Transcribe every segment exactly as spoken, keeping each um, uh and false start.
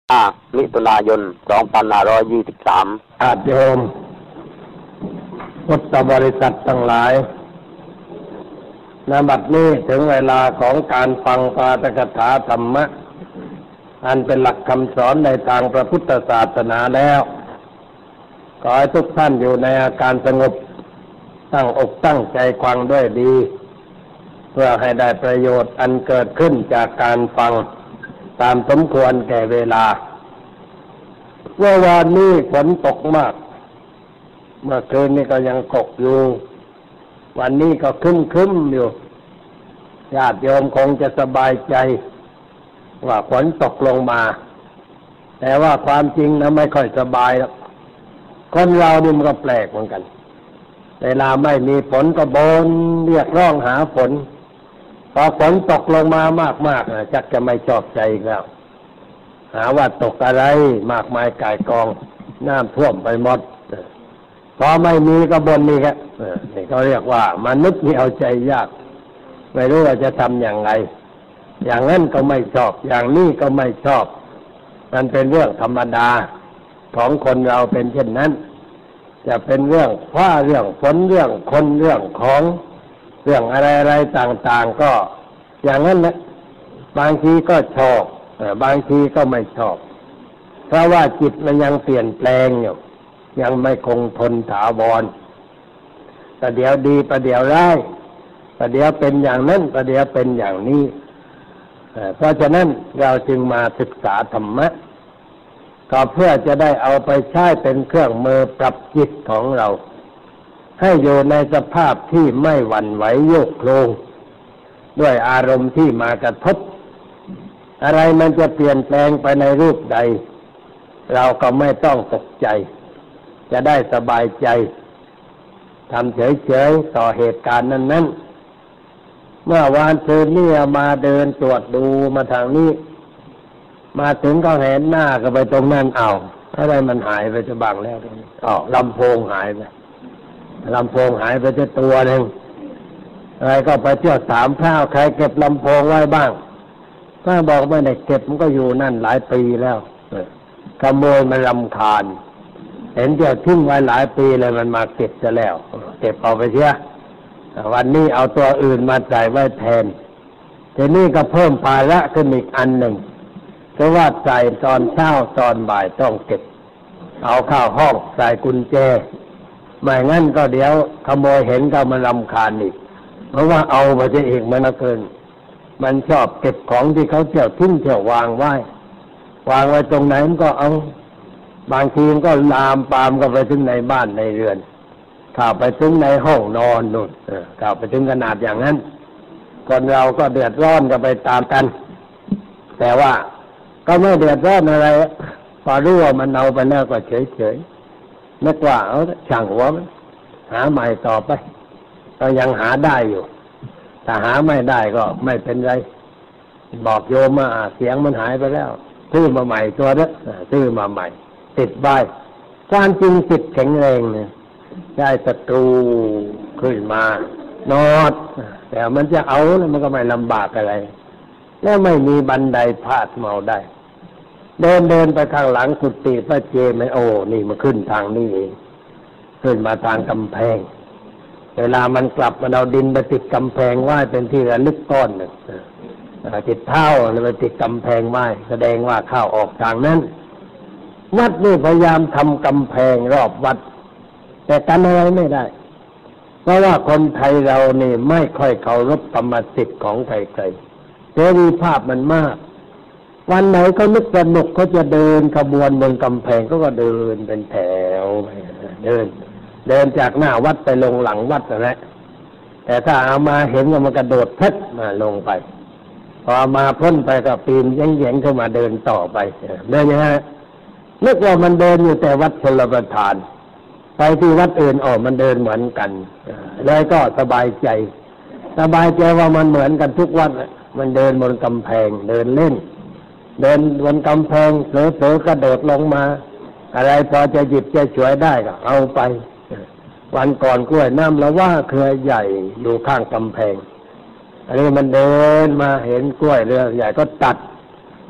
ห้ามิถุนายนสองพันห้าร้อยยี่สิบสามญาติโยมพุทธบริษัททั้งหลายณ บัดนี้ถึงเวลาของการฟังปาฐกถาธรรมะอันเป็นหลักคำสอนในทางพระพุทธศาสนาแล้วขอให้ทุกท่านอยู่ในอาการสงบตั้งอกตั้งใจฟังด้วยดีเพื่อให้ได้ประโยชน์อันเกิดขึ้นจากการฟังตามสมควรแก่เวลาเมื่อวานนี้ฝนตกมากเมื่อคืนนี้ก็ยังตกอยู่วันนี้ก็ครึ้มๆอยู่ญาติโยมคงจะสบายใจว่าฝนตกลงมาแต่ว่าความจริงนะไม่ค่อยสบายแล้วคนเรานี่มันก็แปลกเหมือนกันเวลาไม่มีฝนก็บ่นเรียกร้องหาฝนพอฝนตกลงมามากๆนะจักจะไม่ชอบใจอีกแล้วหาว่าตกอะไรมากมายก่ายกองน้ำท่วมไปหมดพอไม่มีก็บ่นนี่ครับนี่เขาเรียกว่ามนุษย์นี่เอาใจยากไม่รู้ว่าจะทำอย่างไรอย่างนั้นก็ไม่ชอบอย่างนี้ก็ไม่ชอบมันเป็นเรื่องธรรมดาของคนเราเป็นเช่นนั้นจะเป็นเรื่องฟ้าเรื่องฝนเรื่องคนเรื่องของเรื่องอะไรๆต่างๆก็อย่างนั้นแหละบางทีก็ชอบบางทีก็ไม่ชอบเพราะว่าจิตมันยังเปลี่ยนแปลงอยู่ยังไม่คงทนถาวรประเดี๋ยวดีประเดี๋ยวร้ายประเดี๋ยวเป็นอย่างนั้นประเดี๋ยวเป็นอย่างนี้เพราะฉะนั้นเราจึงมาศึกษาธรรมะก็เพื่อจะได้เอาไปใช้เป็นเครื่องมือปรับจิตของเราให้อยู่ในสภาพที่ไม่หวั่นไหวโยกโคลงด้วยอารมณ์ที่มากระทบอะไรมันจะเปลี่ยนแปลงไปในรูปใดเราก็ไม่ต้องตกใจจะได้สบายใจทำเฉยๆต่อเหตุการณ์นั้นๆเมื่อวานคืนนี้มาเดินตรวจดูมาทางนี้มาถึงก็เห็นหน้าก็ไปตรงนั้นเอาอะไรมันหายไปจะบังแล้วอ๋อลำโพงหายไปลำโพงหายไปจะตัวหนึ่งอะไรก็ไปเที่ยวถามข้าวใครเก็บลำโพงไว้บ้างถ้าบอกไม่ได้เก็บมันก็อยู่นั่นหลายปีแล้วขโมยมันรำคาญเห็นเที่ยวทิ้งไว้หลายปีเลยมันมาเก็บจะแล้วเก็บเอาไปเสียวันนี้เอาตัวอื่นมาใส่ไว้แทนทีนี้ก็เพิ่มภาระขึ้นอีกอันหนึ่งเพราะว่าใส่ตอนเช้าตอนบ่ายต้องเก็บเอาเข้าห้องใส่กุญแจไม่งั้นก็เดี๋ยวขโมยเห็นก็มันรำคาญอีกเพราะว่าเอาไปจะอีกมันเกินมันชอบเก็บของที่เขาเที่ยวทิ้งเที่ยววางไว้วางไว้ตรงไหนมันก็เอาบางทีมันก็ลามปามก็ไปถึงในบ้านในเรือนเข้าไปถึงในห้องนอนนู่นเข้าไปถึงขนาดอย่างนั้นคนเราก็เดือดร้อนกันไปตามกันแต่ว่าก็ไม่เดือดร้อนอะไรพอรู้ว่ามันเอาไปแล้วก็เฉยๆนึกว่าเอาช่างหัวมันหาใหม่ต่อไปก็ยังหาได้อยู่ถ้าหาไม่ได้ก็ไม่เป็นไรบอกโยมมาเสียงมันหายไปแล้วซื้อมาใหม่ตัวนี้ซื้อมาใหม่ติดใบความจริงจิตแข็งแรงเนี่ยได้ศัตรูขึ้นมานอดแต่มันจะเอาแล้วมันก็ไม่ลำบากอะไรแล้วไม่มีบันไดพาดเมาได้เดินเดินไปข้างหลังกุฏิพระเจไม่โอ้นี่มาขึ้นทางนี้เองขึ้นมาทางกำแพงเวลามันกลับมันเอาดินไปติดกำแพงไว้เป็นที่ระลึกก้อนหนึ่งติดเท้าแล้วไปติดกำแพงไว้แสดงว่าเข้าออกทางนั้นวัดนี่พยายามทำกำแพงรอบวัดแต่กันอะไรไม่ได้เพราะว่าคนไทยเรานี่ไม่ค่อยเคารพกรรมสิทธิ์ของใครๆเสรีภาพมันมากวันไหนเขานึกสนุกเขาจะเดินขบวนบนกำแพงเขาก็เดินเป็นแถวเดินเดินจากหน้าวัดไปลงหลังวัดนะแต่ถ้าเอามาเห็นว่ามันกระโดดเพชรมาลงไปพอมาพ้นไปก็ปีนแย่งๆเข้ามาเดินต่อไปเดินอย่างนั้นนึกว่ามันเดินอยู่แต่วัดชลประทานไปที่วัดอื่นออกมันเดินเหมือนกันเลยก็สบายใจสบายใจว่ามันเหมือนกันทุกวัดมันเดินบนกำแพงเดินเล่นเดินบนกำแพงเผลอๆกระโดดลงมาอะไรพอจะหยิบจะช่วยได้ก็เอาไปวันก่อนกล้วยน้ำละว่าเครือใหญ่อยู่ข้างกำแพงอันนี้มันเดินมาเห็นกล้วยเรือใหญ่ก็ตัด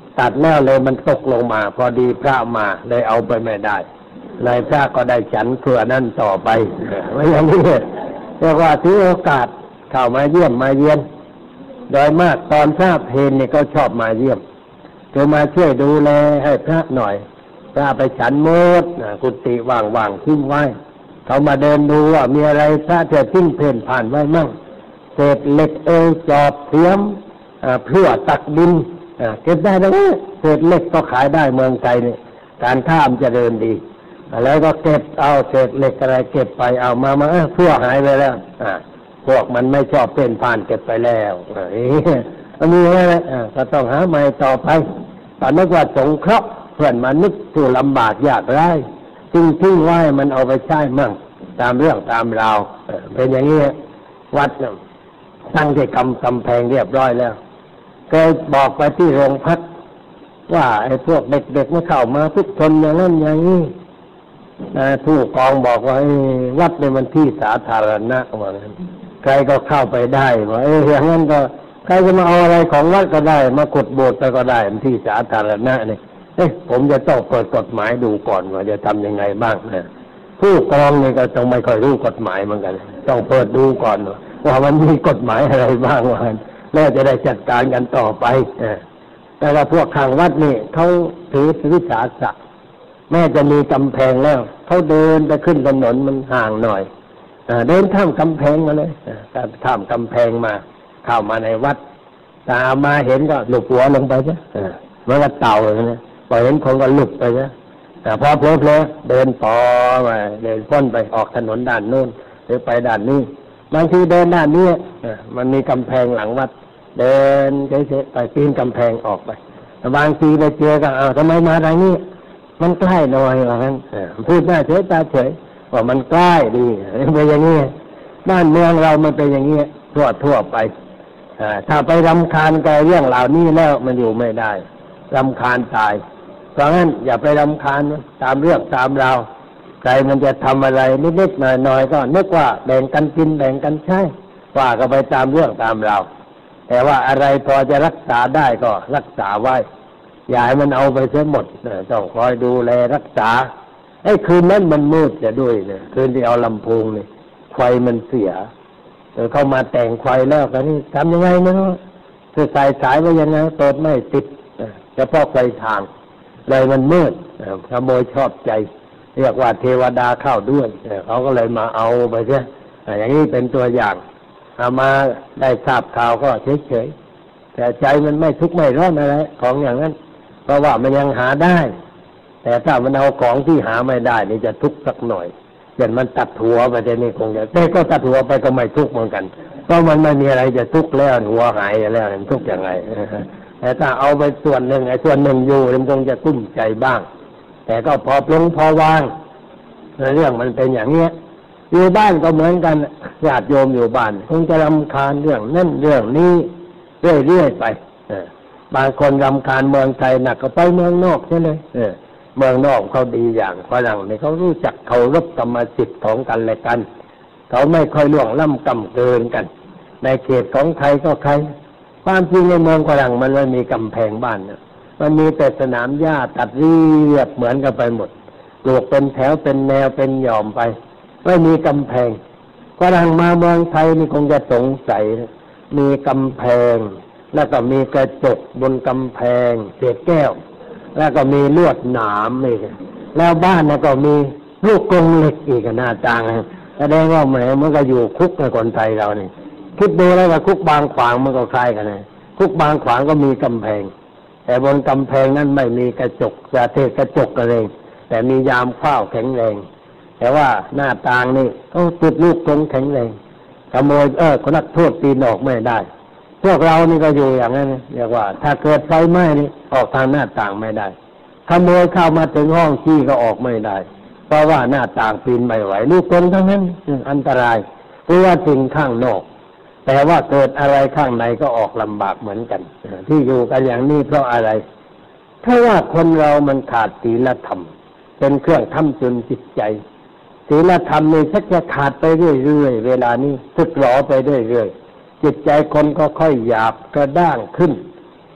ตัดแล้วเลยมันตกลงมาพอดีพระมาเลยเอาไปไม่ได้เลยพระก็ได้ฉันเพื่อนั่นต่อไปไม่อย่างนี้เรียกว่าถือโอกาสเข้ามาเยี่ยมมาเยียนโดยมากตอนพระเพลนี่ก็ชอบมาเยี่ยมจะมาช่วยดูแลให้พระหน่อยพระไปฉันมดกุฏิว่างๆทิ้งไว้เขามาเดินดูว่ามีอะไรพระจะทิ้งเพ่นผ่านไว้มั่งเศษเหล็กเอยจอบเทียมเพื่อตักดินเก็บได้แล้วเศษเหล็กก็ขายได้เมืองไทยนี่การข้ามจะเดินดีแล้วก็เก็บเอาเศษเหล็กอะไรเก็บไปเอามามาเพื่อหายไปแล้วพวกมันไม่ชอบเพ่นผ่านเก็บไปแล้วอันนี้นะก็ต้องหาใหม่ต่อไปตอนนึกว่าสงเคราะห์เพื่อนมานึกผู้ลำบากยากไร้ทิ้งทิ้งไว้มันเอาไปใช้มั่งตามเรื่องตามราวเป็นอย่างนี้วัดตั้งที่กำกำแพงเรียบร้อยแล้วเคยบอกไปที่โรงพักว่าไอ้พวกเด็กๆไม่เข้ามาทุกชนอย่างนั้นอย่างนี้ผู้กองบอกว่าวัดเนี่ยมันที่สาธารณะว่างั้นใครก็เข้าไปได้ว่าเอออย่างนั้นก็ใครจะมาเอาอะไรของวัดก็ได้มากดโบสถ์ไปก็ได้มันที่สาธารณะเนี่ยเอ๊ะผมจะต้องเปิดกฎหมายดูก่อนว่าจะทำยังไงบ้างนะผู้กองนี่ก็ต้องไม่ค่อยรู้กฎหมายเหมือนกันต้องเปิดดูก่อนว่ามันมีกฎหมายอะไรบ้างว่าแล้วจะได้จัดการกันต่อไปแต่ว่าพวกข้างวัดนี่เขาถือวิสาสะแม้จะมีกำแพงแล้วเขาเดินไปขึ้นถนนมันห่างหน่อยเดินข้ามกำแพงมาเลยข้ามกำแพงมาเข้ามาในวัดตามาเห็นก็หลุดหัวลงไปใช่เมื่อเต่าเลยนะพอเห็นคนก็หลุดไปใช่แต่พอเพลอเพลอเดินต่อมาเดินพ้นไปออกถนนด้านโน้นหรือไปด้านนี้บางทีเดินด้านนี้มันมีกำแพงหลังวัดเดินเฉยๆไปปีนกำแพงออกไปบางทีไปเจอกันอ้าวทำไมมาทางนี้มันใกล้หน่อยว่างั้นพูดหน้าเฉยตาเฉยว่ามันใกล้ดีเป็นอย่างนี้บ้านเมืองเรามันเป็นอย่างนี้ทั่วทั่วไปถ้าไปรำคาญกับเรื่องเหล่านี้แล้วมันอยู่ไม่ได้รำคาญตายเพราะงั้นอย่าไปรำคาญตามเรื่องตามราวใครมันจะทำอะไรนิดๆหน่อยๆก็นึกว่าแบ่งกันกินแบ่งกันใช้ว่าก็ไปตามเรื่องตามราวแต่ว่าอะไรพอจะรักษาได้ก็รักษาไว้อย่าให้มันเอาไปเสียหมดต้องคอยดูแลรักษาไอ้คืนนั้นมันมืดจะด้วยเนี่ยคืนที่เอาลำโพงนี่ไฟมันเสียเออเข้ามาแต่งไฟแล้วกันนี่ทำยังไงไม่รู้จะใส่สายไว้ยังไงเปิดไม่ติดเฉพาะไฟทางเลยมันมืดขโมยชอบใจเรียกว่าเทวดาเข้าด้วยเขาก็เลยมาเอาไปเสียอย่างนี้เป็นตัวอย่างเอามาได้ทราบข่าวก็เฉยๆแต่ใจมันไม่ทุกข์ไม่ร้อนอะไรของอย่างนั้นเพราะว่ามันยังหาได้แต่ถ้ามันเอาของที่หาไม่ได้นี่จะทุกข์สักหน่อยเช่นมันตัดหัวไปแต่นี่คงจะแต่ก็ตัดหัวไปก็ไม่ทุกข์เหมือนกันเพราะมันไม่มีอะไรจะทุกข์แล้วหัวหายแล้วมันทุกข์ยังไงแต่ถ้าเอาไปส่วนหนึ่งไอ้ส่วนหนึ่งอยู่มันคงจะกุ้มใจบ้างแต่ก็พอปลงพอวางเรื่องมันเป็นอย่างเนี้ยอยู่บ้านก็เหมือนกันญาติโยมอยู่บ้านคงจะรำคาญเรื่องนั่นเรื่องนี้เรื่อยๆไปบางคนรำคาญเมืองไทยหนักก็ไปเมืองนอกใช่ไหมเมืองนอกเขาดีอย่างฝรั่งเนี่ยเขารู้จักเคารพกรรมสิทธิ์ของกันและกันเขาไม่ค่อยล่วงล้ำกำเกินกันในเขตของไทยก็ใครความจริงในเมืองฝรั่งมันไม่มีกำแพงบ้านนะมันมีแต่สนามหญ้าตัดเรียบเหมือนกันไปหมดปลูกเป็นแถวเป็นแนวเป็นหย่อมไปไม่มีกำแพงฝรั่งมาเมืองไทยนี่คงจะสงสัยมีกำแพงแล้วก็มีกระจกบนกำแพงเศษแก้วแล้วก็มีลวดหนามอีกแล้วบ้านก็มีลูกกรงเหล็กอีกหน้าต่างแสดงว่าแหมมันก็อยู่คุกในคนไทยเรานี่คิดดูแล้วว่าคุกบางขวางมันก็คล้ายกันนะคุกบางขวางก็มีกำแพงแต่บนกำแพงนั้นไม่มีกระจกจะเทกระจกกันเองแต่มียามเฝ้าแข็งแรงแต่ว่าหน้าต่างนี่เขาติดลูกกรงแข็งแรงขโมยเออคนนักโทษปีนออกไม่ได้พวกเรานี่ก็อยู่อย่างนั้นเรียกว่าถ้าเกิดไฟไหม้นี่ออกทางหน้าต่างไม่ได้ขโมยเข้ามาถึงห้องขี้ก็ออกไม่ได้เพราะว่าหน้าต่างปีนไม่ไหวลูกกรงทั้งนั้นอันตรายเพราะว่าสิ่งข้างนอกแต่ว่าเกิดอะไรข้างในก็ออกลำบากเหมือนกันที่อยู่กันอย่างนี้เพราะอะไรเพราะว่าคนเรามันขาดศีลธรรมเป็นเครื่องค้ำจุนจิตใจศีลธรรมนี่ชักจะขาดไปเรื่อยๆเวลานี้สึกหรอไปเรื่อยๆจิตใจคนก็ค่อยหยาบกระด้างขึ้นข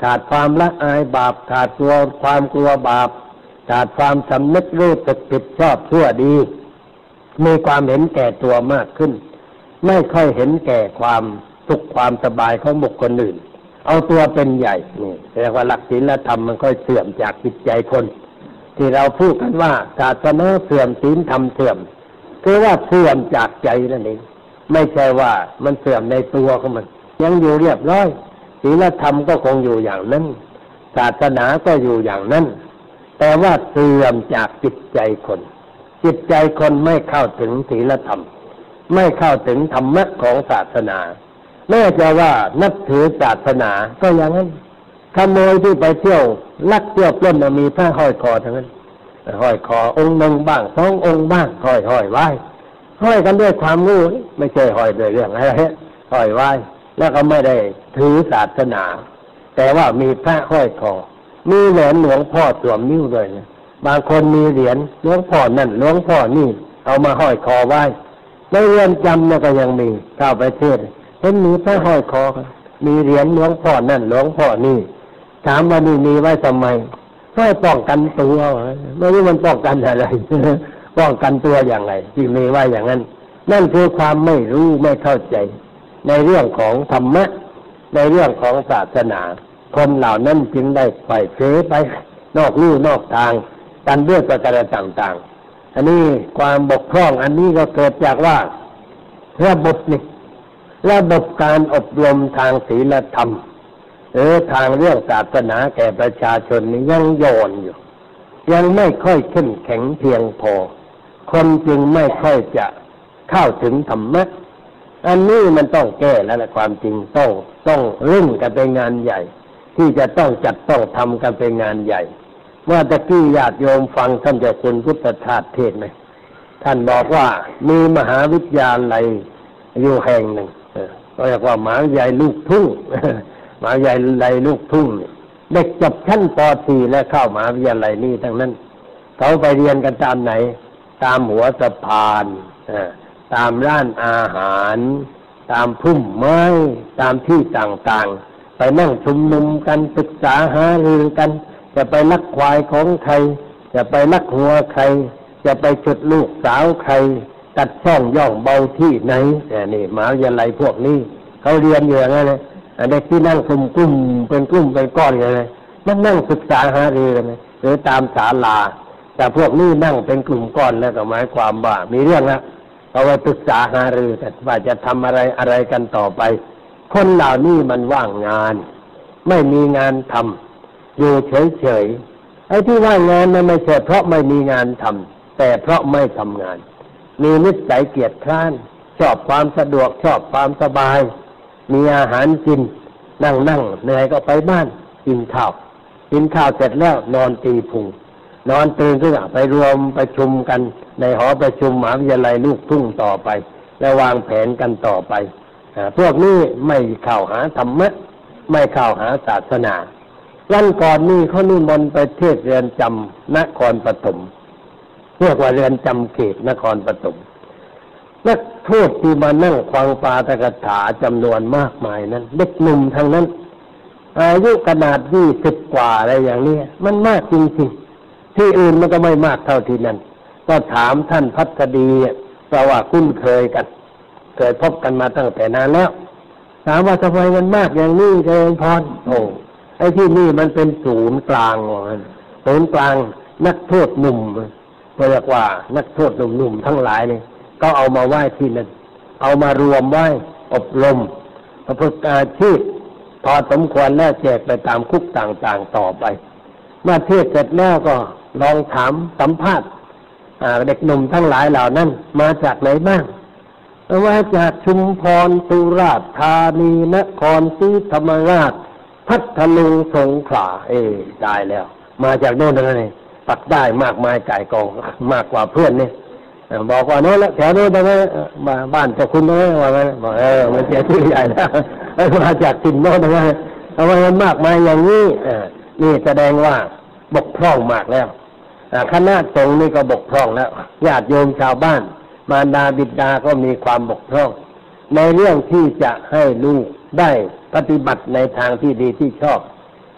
ขาดความละอายบาปขาดตัวความกลัวบาปขาดความสำนึกรู้สึกผิดชอบชั่วดีมีความเห็นแก่ตัวมากขึ้นไม่ค่อยเห็นแก่ความสุขความสบายของบุคคลอื่นเอาตัวเป็นใหญ่นี่เรียกว่าหลักศีลธรรมมันค่อยเสื่อมจากจิตใจคนที่เราพูดกันว่าศาสนาเสื่อมศีลธรรมเสื่อมคือว่าเสื่อมจากใจนั่นเองไม่ใช่ว่ามันเสื่อมในตัวของมันยังอยู่เรียบร้อยศีลธรรมก็คงอยู่อย่างนั้นศาสนาก็อยู่อย่างนั้นแต่ว่าเสื่อมจากจิตใจคนจิตใจคนไม่เข้าถึงศีลธรรมไม่เข้าถึงธรรมะของศาสนาแม้จะว่านับถือศาสนาก็อย่างนั้นขโมยที่ไปเที่ยวลักเที่ยวปล้นมีผ้าห้อยคอทั้งนั้นห้อยคอองค์หนึ่งบ้างสององค์บ้างห้อยห้อยไว้ห้อยกันด้วยความรู้ไม่ใช่ห้อยด้วยเรื่องอะไรห้อยไว้แล้วก็ไม่ได้ถือศาสนาแต่ว่ามีพระห้อยคอมีเหรียญหลวงพ่อสวมนิ้วด้วยนะบางคนมีเหรียญหลวงพ่อนั่นหลวงพ่อนี่เอามาห้อยคอไว้ในเรือนจำเนี่ยก็ยังมีเข้าไปเทศเห็นมีพระห้อยคอมีเหรียญหลวงพ่อนั่นหลวงพ่อนี่ถามว่านี่มีไว้ทำไมเพื่อป้องกันตัวไม่รู้มันป้องกันอะไรป้องกันตัวอย่างไรที่มีไว้อย่างนั้นนั่นคือความไม่รู้ไม่เข้าใจในเรื่องของธรรมะในเรื่องของศาสนาคนเหล่านั้นจึงได้ไปเผลอไปนอกลู่นอกทางกันด้วยประการต่างๆอันนี้ความบกพร่องอันนี้ก็เกิดจากว่าระบบนี่ระบบการอบรมทางศีลธรรมเออทางเรื่องศาสนาแก่ประชาชนนี่ยังโยนอยู่ยังไม่ค่อยเข้มแข็งเพียงพอคนจึงไม่ค่อยจะเข้าถึงธรรมะอันนี้มันต้องแก้แล้วแหละความจริงต้องต้องเร่งกันเป็นงานใหญ่ที่จะต้องจัดต้องทำกันเป็นงานใหญ่เมื่อตะกี้ญาติโยมฟังท่านเจ้าคุณพุทธทาสเทศน์ไหมท่านบอกว่ามีมหาวิทยาลัยอยู่แห่งหนึ่งก็เรียกว่ามหาวิทยาลัยลูกทุ่งมหาวิทยาลัยลูกทุ่งเด็กจบชั้นป .สี่ แล้วเข้ามหาวิทยาลัยนี้ทั้งนั้นเขาไปเรียนกันตามไหนตามหัวสะพานตามร้านอาหารตามพุ่มไม้ตามที่ต่างๆไปนั่งชุมนุมกันปรึกษาหารือกันจะไปลักควายของใครจะไปลักหัวใครจะไปฉุดลูกสาวใครตัดช่องย่องเบาที่ไหนนี่มหาวิทยาลัยพวกนี้เขาเรียนอยู่อย่างนั้นเลยเด็กที่นั่งกลุ่มกลุ่มเป็นกลุ่มเป็นก้อนอย่างไรนั่งนั่งศึกษาหารือกันหรือตามศาลาแต่พวกนี้นั่งเป็นกลุ่มก้อนแล้วก็หมายความว่ามีเรื่องแล้วเอาไว้ปรึกษาหารือกันว่าจะทำอะไรอะไรกันต่อไปคนเหล่านี้มันว่างงานไม่มีงานทำอยู่เฉยๆไอ้ที่ว่างงานนั้นไม่ใช่เพราะไม่มีงานทำแต่เพราะไม่ทำงานมีนิสัยเกียจคร้านชอบความสะดวกชอบความสบายมีอาหารกินนั่งนั่งเหนื่อยก็ไปบ้านกินข้าวกินข้าวเสร็จแล้วนอนตีพุงนอนตื่นขึ้นไปรวมประชุมกันในหอประชุมมหาวิทยาลัยลูกทุ่งต่อไปและวางแผนกันต่อไปพวกนี้ไม่เข้าหาธรรมะไม่เข้าหาศาสนาวันก่อนนี้เขานิมนต์ไปเทศเรือนจำนครปฐมเรียกว่าเรือนจำเขตนครปฐมนักโทษที่มานั่งฟังปาฐกถาจำนวนมากมายนั้นเด็กหนุ่มทั้งนั้นอายุขนาดยี่สิบกว่าอะไรอย่างนี้มันมากจริงๆที่อื่นมันก็ไม่มากเท่าที่นั่นก็ถามท่านพัฒดีเพราะว่าคุ้นเคยกันเคยพบกันมาตั้งแต่นานแล้วถามว่าทำไมมันมากอย่างนี้เจริญพรโอ้ไอ้ที่นี่มันเป็นศูนย์กลางศูนย์กลางนักโทษหนุ่มเรียกว่านักโทษหนุ่มๆทั้งหลายเนี่ยก็เอามาไหว้ที่นั่นเอามารวมไว้อบรมประพฤติอาชีพพอสมควรแล้วแจกไปตามคุกต่างๆต่อไปเมื่อเทศเสร็จแล้วก็ลองถามสัมภาษณ์เด็กหนุ่มทั้งหลายเหล่านั้นมาจากไหนบ้างมาจากชุมพรสุราษฎร์ธานีนครศรีธรรมราชพัทลุงสงขลาเอ้ตายแล้วมาจากโน่นนั่นเองปักได้มากมายไก่กองมากกว่าเพื่อนเนี่ยบอกว่าโน่นละแถวโน่นตรงนั้นบ้านเจ้าคุณตรงนั้นว่าไงบอกเออมันเสียชื่อใหญ่แล้วมาจากถิ่นโน่นตรงนั้นทำไมมันมากมายอย่างนี้นี่แสดงว่าบกพร่องมากแล้วคณะสงฆ์นี่ก็บกพร่องแล้วญาติโยมชาวบ้านมารดาบิดาก็มีความบกพร่องในเรื่องที่จะให้ลูกได้ปฏิบัติในทางที่ดีที่ชอบ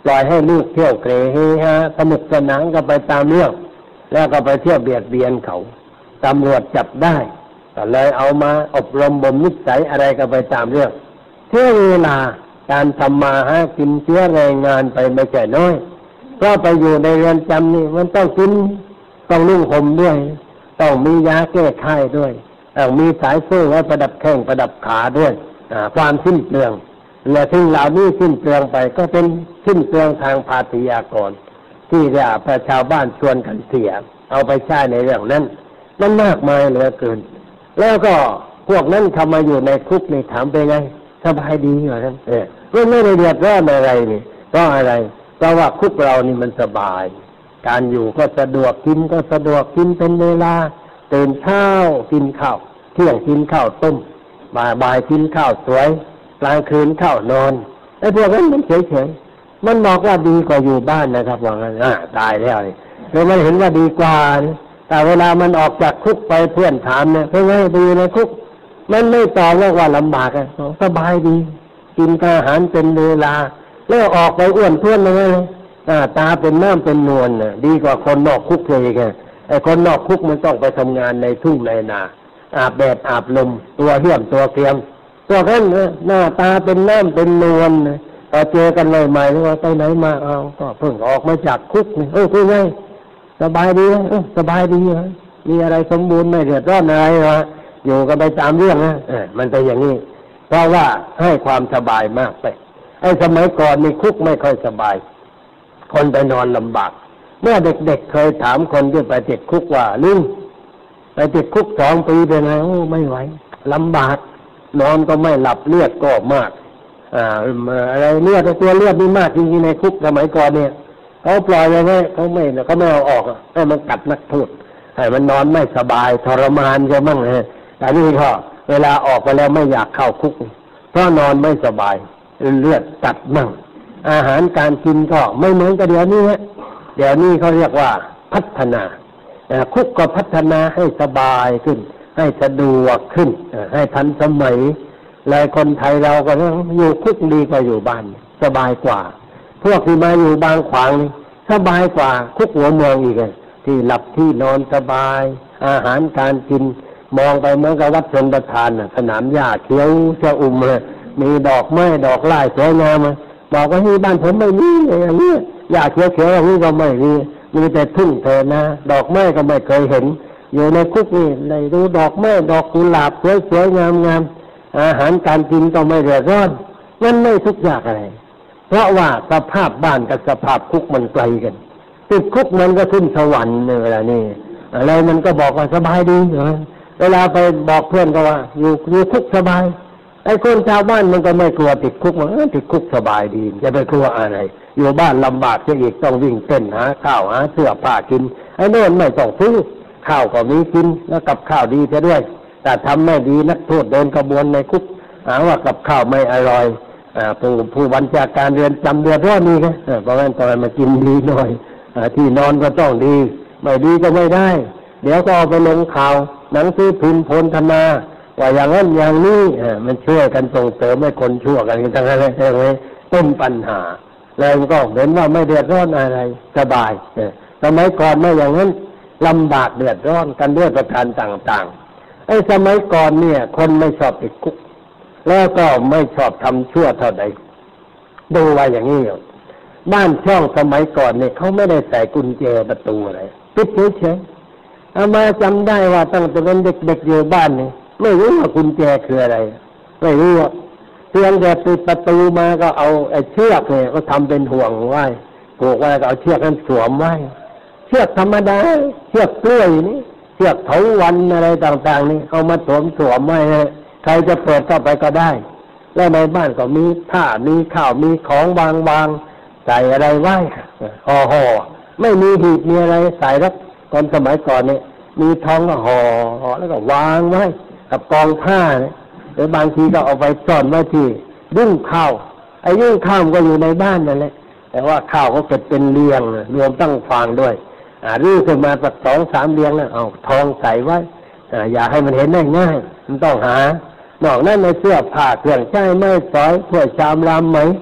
ปล่อยให้ลูกเที่ยวเกรเฮฮาสนุกสนานก็ไปตามเรื่องแล้วก็ไปเที่ยวเบียดเบียนเขาตำรวจจับได้ก็เลยเอามาอบรมบ่มนิสัยอะไรก็ไปตามเรื่องเที่ยวเวลาการทำมาหากินเชื้อแรงงานไปไม่ใช่น้อยเพราะไปอยู่ในเรือนจำนี่มันต้องกินต้องนุ่งห่มด้วยต้องมียาแก้ไข้ด้วยต้องมีสายโซ่ไว้ประดับแข้งประดับขาด้วยความสิ้นเปลืองและสิ่งเหล่านี้สิ้นเปลืองไปก็เป็นสิ้นเปลืองทางภาษีอากรที่เรียกประชาบ้านชวนกันเสียเอาไปใช้ในเรื่องนั้นมันมากมายเหลือเกินแล้วก็พวกนั้นเข้ามาอยู่ในคุกนี่ถามไปไงสบายดีเหรอท่านเออไม่ได้เดือดร้อนอะไรนี่เพราะอะไรเพราะว่าคุกเรานี่มันสบายการอยู่ก็สะดวกกินก็สะดวกกินเป็นเวลาตื่นเช้ากินข้าวเที่ยงกินข้าวต้มบ่ายบ่ายกินข้าวสวยกลางคืนข้าวนอนไอ้พวกนั้นมันเฉยๆมันบอกว่าดีกว่าอยู่บ้านนะครับว่างั้นอ่าตายแล้วนี่เลยมันเห็นว่าดีกว่าแต่เวลามันออกจากคุกไปเพื่อนถามเนี่ยเป็นไงดีในคุกมันไม่ตอบว่าลำบากอ่ะสบายดีกินอาหารเป็นเวลาแล้วออกไปอ้วนเพื่อนเลยอ่าตาเป็นน้ำเป็นนวลน่ะดีกว่าคนนอกคุกเลยแกไอ้คนนอกคุกมันต้องไปทำงานในทุ่งในนาอาบแดดอาบลมตัวเหี้ยมตัวเกรียมตัวนั้นหน้าตาเป็นน้ำเป็นนวลพอเจอกันใหม่ๆว่าไปไหนมาเอาก็เพิ่งออกมาจากคุกนี่เออเป็นไงสบายดีเออสบายดีเหรอมีอะไรสมบูรณ์ไม่เดือดร้อนอะไรวะอยู่กันไปตามเรื่องนะเออมันเป็นอย่างนี้เพราะว่าให้ความสบายมากไปไอ้สมัยก่อนนี่คุกไม่ค่อยสบายคนไปนอนลำบากเมื่อเด็กๆ เ, เคยถามคนที่ไปติดคุกว่าลุงไปติดคุกสองปีเป็นไงโอ้ไม่ไหวลำบากนอนก็ไม่หลับเลือดก็มากอ่าอะไรเลือดตัวเลือดนี่มากจริงๆในคุกสมัยก่อนเนี่ยเขาปล่อยไว้ให้เขาไม่เขาไม่เอาออกให้มันกัดนักโทษให้มันนอนไม่สบายทรมานจะมั่งเลยแต่นี่ก็เวลาออกไปแล้วไม่อยากเข้าคุกเพราะนอนไม่สบายเลือดกัดมั่งอาหารการกินก็ไม่เหมือนกับเดี๋ยวนี้ฮะเดี๋ยวนี้เขาเรียกว่าพัฒนาคุกก็พัฒนาให้สบายขึ้นให้สะดวกขึ้นให้ทันสมัยเลยคนไทยเราก็อยู่คุกดีกว่าอยู่บ้านสบายกว่าพวกที่มาอยู่บางขวางสบายกว่าคุกหัวเมืองอีกที่หลับที่นอนสบายอาหารการกินมองไปเหมือนกับวัดชนประทานสนามหญ้าเขียวชอุ่มเลยมีดอกไม้ดอกไม้สวยงามบอกว่าที่บ้านผมไม่มีอย่างนี้หญ้าเขียวเขียวอย่างนี้ก็ไม่มีมีแต่ทุ่งเถอะนะดอกไม้ก็ไม่เคยเห็นอยู่ในคุกนี่ได้ดูดอกไม้ดอกกุหลาบสวยๆงามๆอาหารการกินก็ไม่เดือดร้อนมันไม่ทุกข์ยากอะไรเพราะว่าสภาพบ้านกับสภาพคุกมันไกลกันติดคุกมันก็ขึ้นสวรรค์เนี่ยเวลานี้อะไรมันก็บอกว่าสบายดีเหรอเวลาไปบอกเพื่อนก็ว่าอยู่อยู่คุกสบายไอ้คนชาวบ้านมันก็ไม่กลัวติดคุกมันติดคุกสบายดีจะไปกลัวอะไรอยู่บ้านลำบากจะอีกต้องวิ่งเต้นหาข้าวหาเสื้อผ้ากินไอ้โน่นไม่ต้องซื้อข้าวก็มีกินแล้วกับข้าวดีเสียด้วยแต่ทำไม่ดีนักโทษเดินกระบวนในคุกหาว่ากับข้าวไม่อร่อยผู้ผู้บัญชาการเรือนจำเดือดร้อนนี่ไงเพราะงั้นตอนมากินดีหน่อยที่นอนก็ต้องดีไม่ดีก็ไม่ได้เดี๋ยวก็เอาไปลงข่าวหนังสือพิมพ์โพลธนาว่าอย่างนั้นอย่างนี้มันช่วยกันส่งเสริมให้คนชั่วกันทั้งนั้นเลยเป็นปัญหาแล้วก็เห็นว่าไม่เดือดร้อนอะไรสบายสมัยก่อนไม่อย่างนั้นลำบากเดือดร้อนกันด้วยประการต่างๆไอ้สมัยก่อนเนี่ยคนไม่ชอบติดคุกแล้วก็ไม่ชอบทำชั่วเท่าใดดูว่าอย่างนี้บ้านช่องสมัยก่อนเนี่ยเขาไม่ได้ใส่กุญแจประตูอะไรปิดเฉยๆเอามาจำได้ว่าตั้งแต่เป็นเด็กๆอยู่บ้านนี่ไม่รู้ว่ากุญแจคืออะไรไม่รู้เพียงแต่ปิดประตูมาก็เอาไอ้เชือกเนี่ยก็ทำเป็นห่วงไว้ผูกไว้ก็เอาเชือกนั้นสวมไว้เชือกธรรมดาเชือกกล้วยนี่เชือกเถาวัลย์อะไรต่างๆนี่เอามาสวมสวมไว้ใครจะเปิดเข้าไปก็ได้แล้วในบ้านก็มีผ้ามีข้าวมีของบางๆใส่อะไรไว้ห่อๆไม่มีหีบมีอะไรใส่แล้วตอนสมัยก่อนเนี่ยมีทองก็ห่อแล้วก็วางไว้กับกองผ้าเนี่ยหรือบางทีก็เอาไปซ่อนไว้ที่ยุ้งข้าวไอ้ยุ้งข้าวก็อยู่ในบ้านนั่นแหละแต่ว่าข้าวก็เก็บเป็นเรียงรวมตั้งฟางด้วยอ่ารื้อขึ้นมาสักสองสามเรียงแล้วเอาทองใส่ไว้อ่าอย่าให้มันเห็นได้ง่ายมันต้องหานอกนั้นในเสื้อผ้าเครื่องใช้ไม้สอยถ้วยชามรามไหม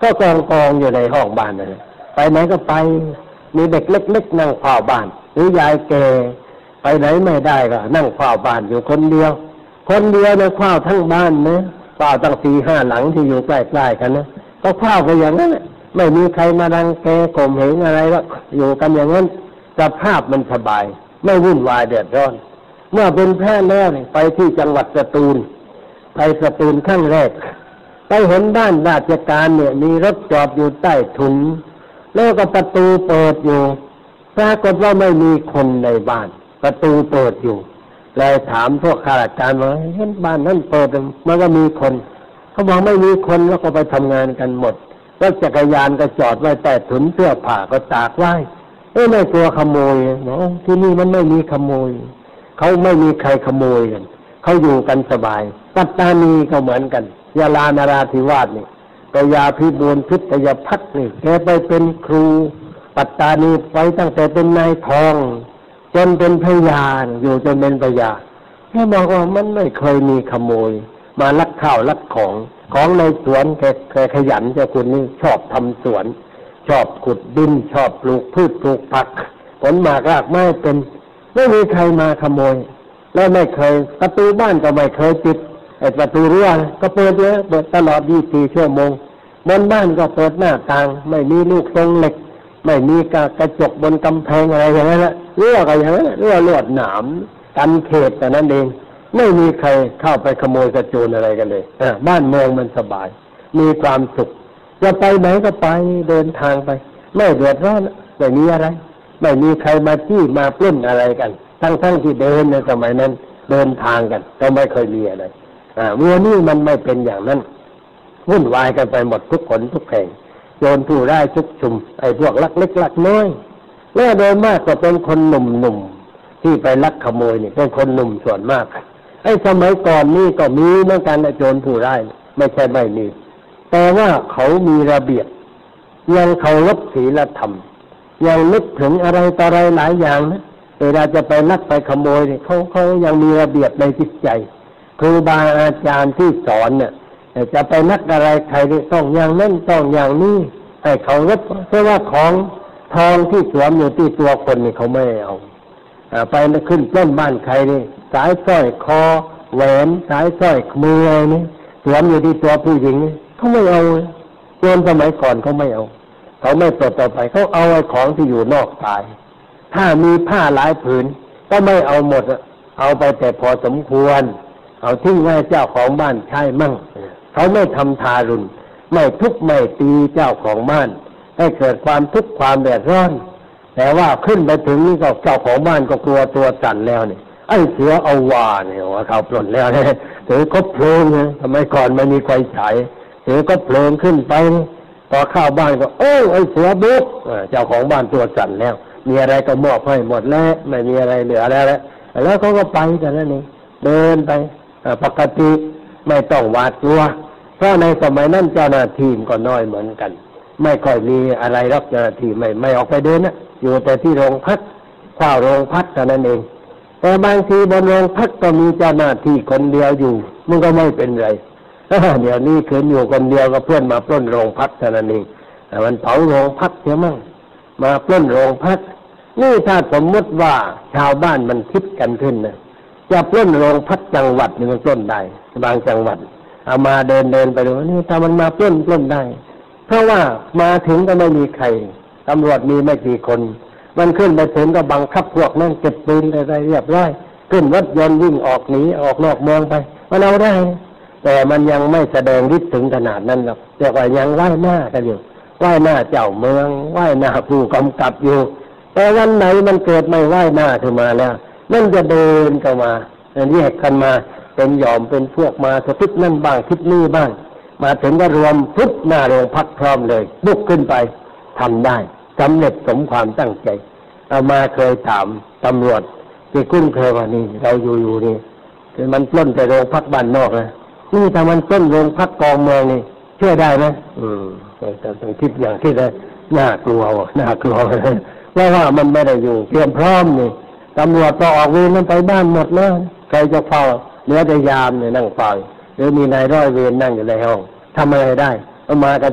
ก็กองกองอยู่ในห้องบ้านนั่นแหละไปไหนก็ไปมีเด็กเล็กๆนั่งเฝ้าบ้านหรือยายแก่ไปไหนไม่ได้ก็นั่งเฝ้าบ้านอยู่คนเดียวคนเดียวเนี่ยเฝ้าทั้งบ้านนะเฝ้าตั้งสี่ห้าหลังที่อยู่ใกล้ๆกันนะก็เฝ้าไปอย่างนั้นไม่มีใครมารังแกข่มเหงอะไรแล้วอยู่กันอย่างนั้นสภาพมันสบายไม่วุ่นวายเดือดร้อนเมื่อเป็นแพทย์แล้วไปที่จังหวัดสตูลไปสตูลครั้งแรกไปเห็นบ้านราชการเนี่ยมีรถจอดอยู่ใต้ถุนแล้วก็ประตูเปิดอยู่ปรากฏว่าไม่มีคนในบ้านประตูเปิดอยู่เลยถามพวกข้าราชการว่าเห็นบ้านนั้นเปิดมันก็มีคนเขาบอกไม่มีคนแล้วก็ไปทำงานกันหมดรถจักรยานก็จอดไว้ใต้ถุนเสื้อผ้าก็ตากไว้เอ้ไม่กลัวขโมยเนาะที่นี่มันไม่มีขโมยเขาไม่มีใครขโมยกันเขาอยู่กันสบายปัตตานีก็เหมือนกันยาลานราธิวาสนี่กยาพิบูลพิทยพัฒน์นี่แกไปเป็นครูปัตตานีไปตั้งแต่เป็นนายทองจนเป็นพยานอยู่จนเป็นพยานแกบอกว่ามันไม่เคยมีขโมยมาลักข้าวลักของของในสวนแกแกขยันเจ้าคุณนี่ชอบทำสวนชอบขุดดินชอบปลูกพืชปลูกผักผลหมากรากไม้เป็นไม่มีใครมาขโมยและไม่เคยประตูบ้านก็ไม่เคยปิดไอ้ประตูรั้วก็เปิดเยอะเปิดตลอดยี่สิบสี่ชั่วโมงบนบ้านก็เปิดหน้าต่างไม่มีลูกทรงเหล็กไม่มีกระจกบนกำแพงอะไรอย่างนั้นละเรื่อก็อย่างนั้นเรื่อลวดหนามกันเขตแต่นั้นเองไม่มีใครเข้าไปขโมยกระโจนอะไรกันเลยบ้านเมืองมันสบายมีความสุขจะไปไหนก็ไปเดินทางไปไม่เดือดร้อนไม่มีอะไรไม่มีใครมาจี้มาปล้นอะไรกันทั้งๆที่เดินในสมัยนั้นเดินทางกันก็ไม่เคยมีอะไรอ่าเมื่อนี้มันไม่เป็นอย่างนั้นวุ่นวายกันไปหมดทุกคนทุกแห่งโจรผู้ร้ายชุกชุมไอ้พวกลักเล็กลักน้อยแล้วโดยมากก็เป็นคนหนุ่มๆที่ไปลักขโมยนี่เป็นคนหนุ่มส่วนมากไอ้สมัยก่อนนี่ก็มีเหมือนกันโจรผู้ร้ายไม่ใช่ไม่มีแต่ว่าเขามีระเบียบยังเคารพศีลธรรมยังนึกถึงอะไรต่ออะไรหลายอย่างนะเวลาจะไปลักไปขโมยเนี่ยเขาเขายังมีระเบียบในจิตใจครูบาอาจารย์ที่สอนเนี่ยจะไปนักอะไรใครต้องอย่างนั้นต้องอย่างนี้ให้เขารบเพราะว่าของทองที่สวมอยู่ที่ตัวคนนี่เขาไม่เอาไปขึ้นปล้นบ้านใครนี่สายสร้อยคอแหวนสายสร้อยมืออะไรนี่สวมอยู่ที่ตัวผู้หญิงเขาไม่เอาโจรสมัยก่อนเขาไม่เอาเขาไม่ปลดต่อไปเขาเอาไอ้ของที่อยู่นอกกายถ้ามีผ้าหลายผืนก็ไม่เอาหมดเอาไปแต่พอสมควรเอาทิ้งไว้เจ้าของบ้านใช้มั่งเขาไม่ทำทารุณไม่ทุบไม่ตีเจ้าของบ้านให้เกิดความทุกข์ความเดือดร้อนแต่ว่าขึ้นไปถึงนี่ก็เจ้าของบ้านก็กลัวตัวสั่นแล้วเนี่ยไอ้เสือเอาว่าเนี่ยว่าเขาปล้นแล้วเนี่ยถือก็เพลิงนะทำไมก่อนไม่มีไฟฉายถือก็เพลิงขึ้นไปพอเข้าบ้านก็โอ้ไอ้เสือบุกเจ้าของบ้านตัวสั่นแล้วมีอะไรก็มอบให้หมดแล้วไม่มีอะไรเหลือแล้วแล้วเขาก็ไปแต่นั้นเองเดินไปปกติไม่ต้องหวาดกลัวเพราะในสมัยนั้นเจ้าหน้าที่ก็น้อยเหมือนกันไม่ค่อยมีอะไรรับเจ้าหน้าที่ไม่ไม่ออกไปเดินนะอยู่แต่ที่โรงพักข้าวโรงพักเท่านั้นเองแต่บางทีบนโรงพักก็มีเจ้าหน้าที่คนเดียวอยู่มันก็ไม่เป็นไรเดี๋ยวนี้คืนอยู่คนเดียวก็เพื่อนมาปล้นโรงพักเท่านั้นเองแต่มันเผาโรงพักเสียมั่งมาปล้นโรงพักนี่ถ้าสมมติว่าชาวบ้านมันคิดกันขึ้นนะจะปล้นโรงพักจังหวัดหนึ่งปล้นได้บางจังหวัดเอามาเดินเดินไปดูนี่ถ้ามันมาปล้นปล้นได้เพราะว่ามาถึงก็ไม่มีใครตำรวจมีไม่กี่คนมันขึ้นไปถึงก็บังคับพวกนั้นเก็บปืนอะไรเรียบร้อยขึ้นรถยนต์วิ่งออกหนีออกนอกเมืองไปมันเอาได้แต่มันยังไม่แสดงฤทธิ์ถึงขนาดนั้นหรอกแต่ว่ายังไหว้หน้ากันอยู่ไหว้หน้าเจ้าเมืองไหว้หน้าผู้กำกับอยู่แต่วันไหนมันเกิดไม่ไหว้หน้าขึ้นมาแล้วนั่นจะเดินเข้ามาแยกกันมาเป็นหย่อมเป็นพวกมาทิศนั่นบ้างทิศนี้บ้างมาถึงก็รวมพุทหน้าโรงพักพร้อมเลยบุกขึ้นไปทำได้สำเร็จสมความตั้งใจเอามาเคยถามตำรวจที่คุ้นเคยว่านี่เราอยู่อยู่นี่คือมันปล้นแต่โรงพักบ้านนอกนะนี่ถ้ามันปล้นโรงพักกองเมืองนี่เชื่อได้ไหมอืมแต่ต้องคิดอย่างที่ได้น่ากลัวน่ากลัวเพราะว่ามันไม่ได้อยู่เตรียมพร้อมนี่ตำรวจก็ออกเวรมันไปบ้านหมดแล้วใครจะเฝ้าเหลือแต่ยามเนี่ยนั่งเฝ้าหรือมีนายร้อยเวรนั่งอยู่ในห้องทำอะไรได้เอามากันสัก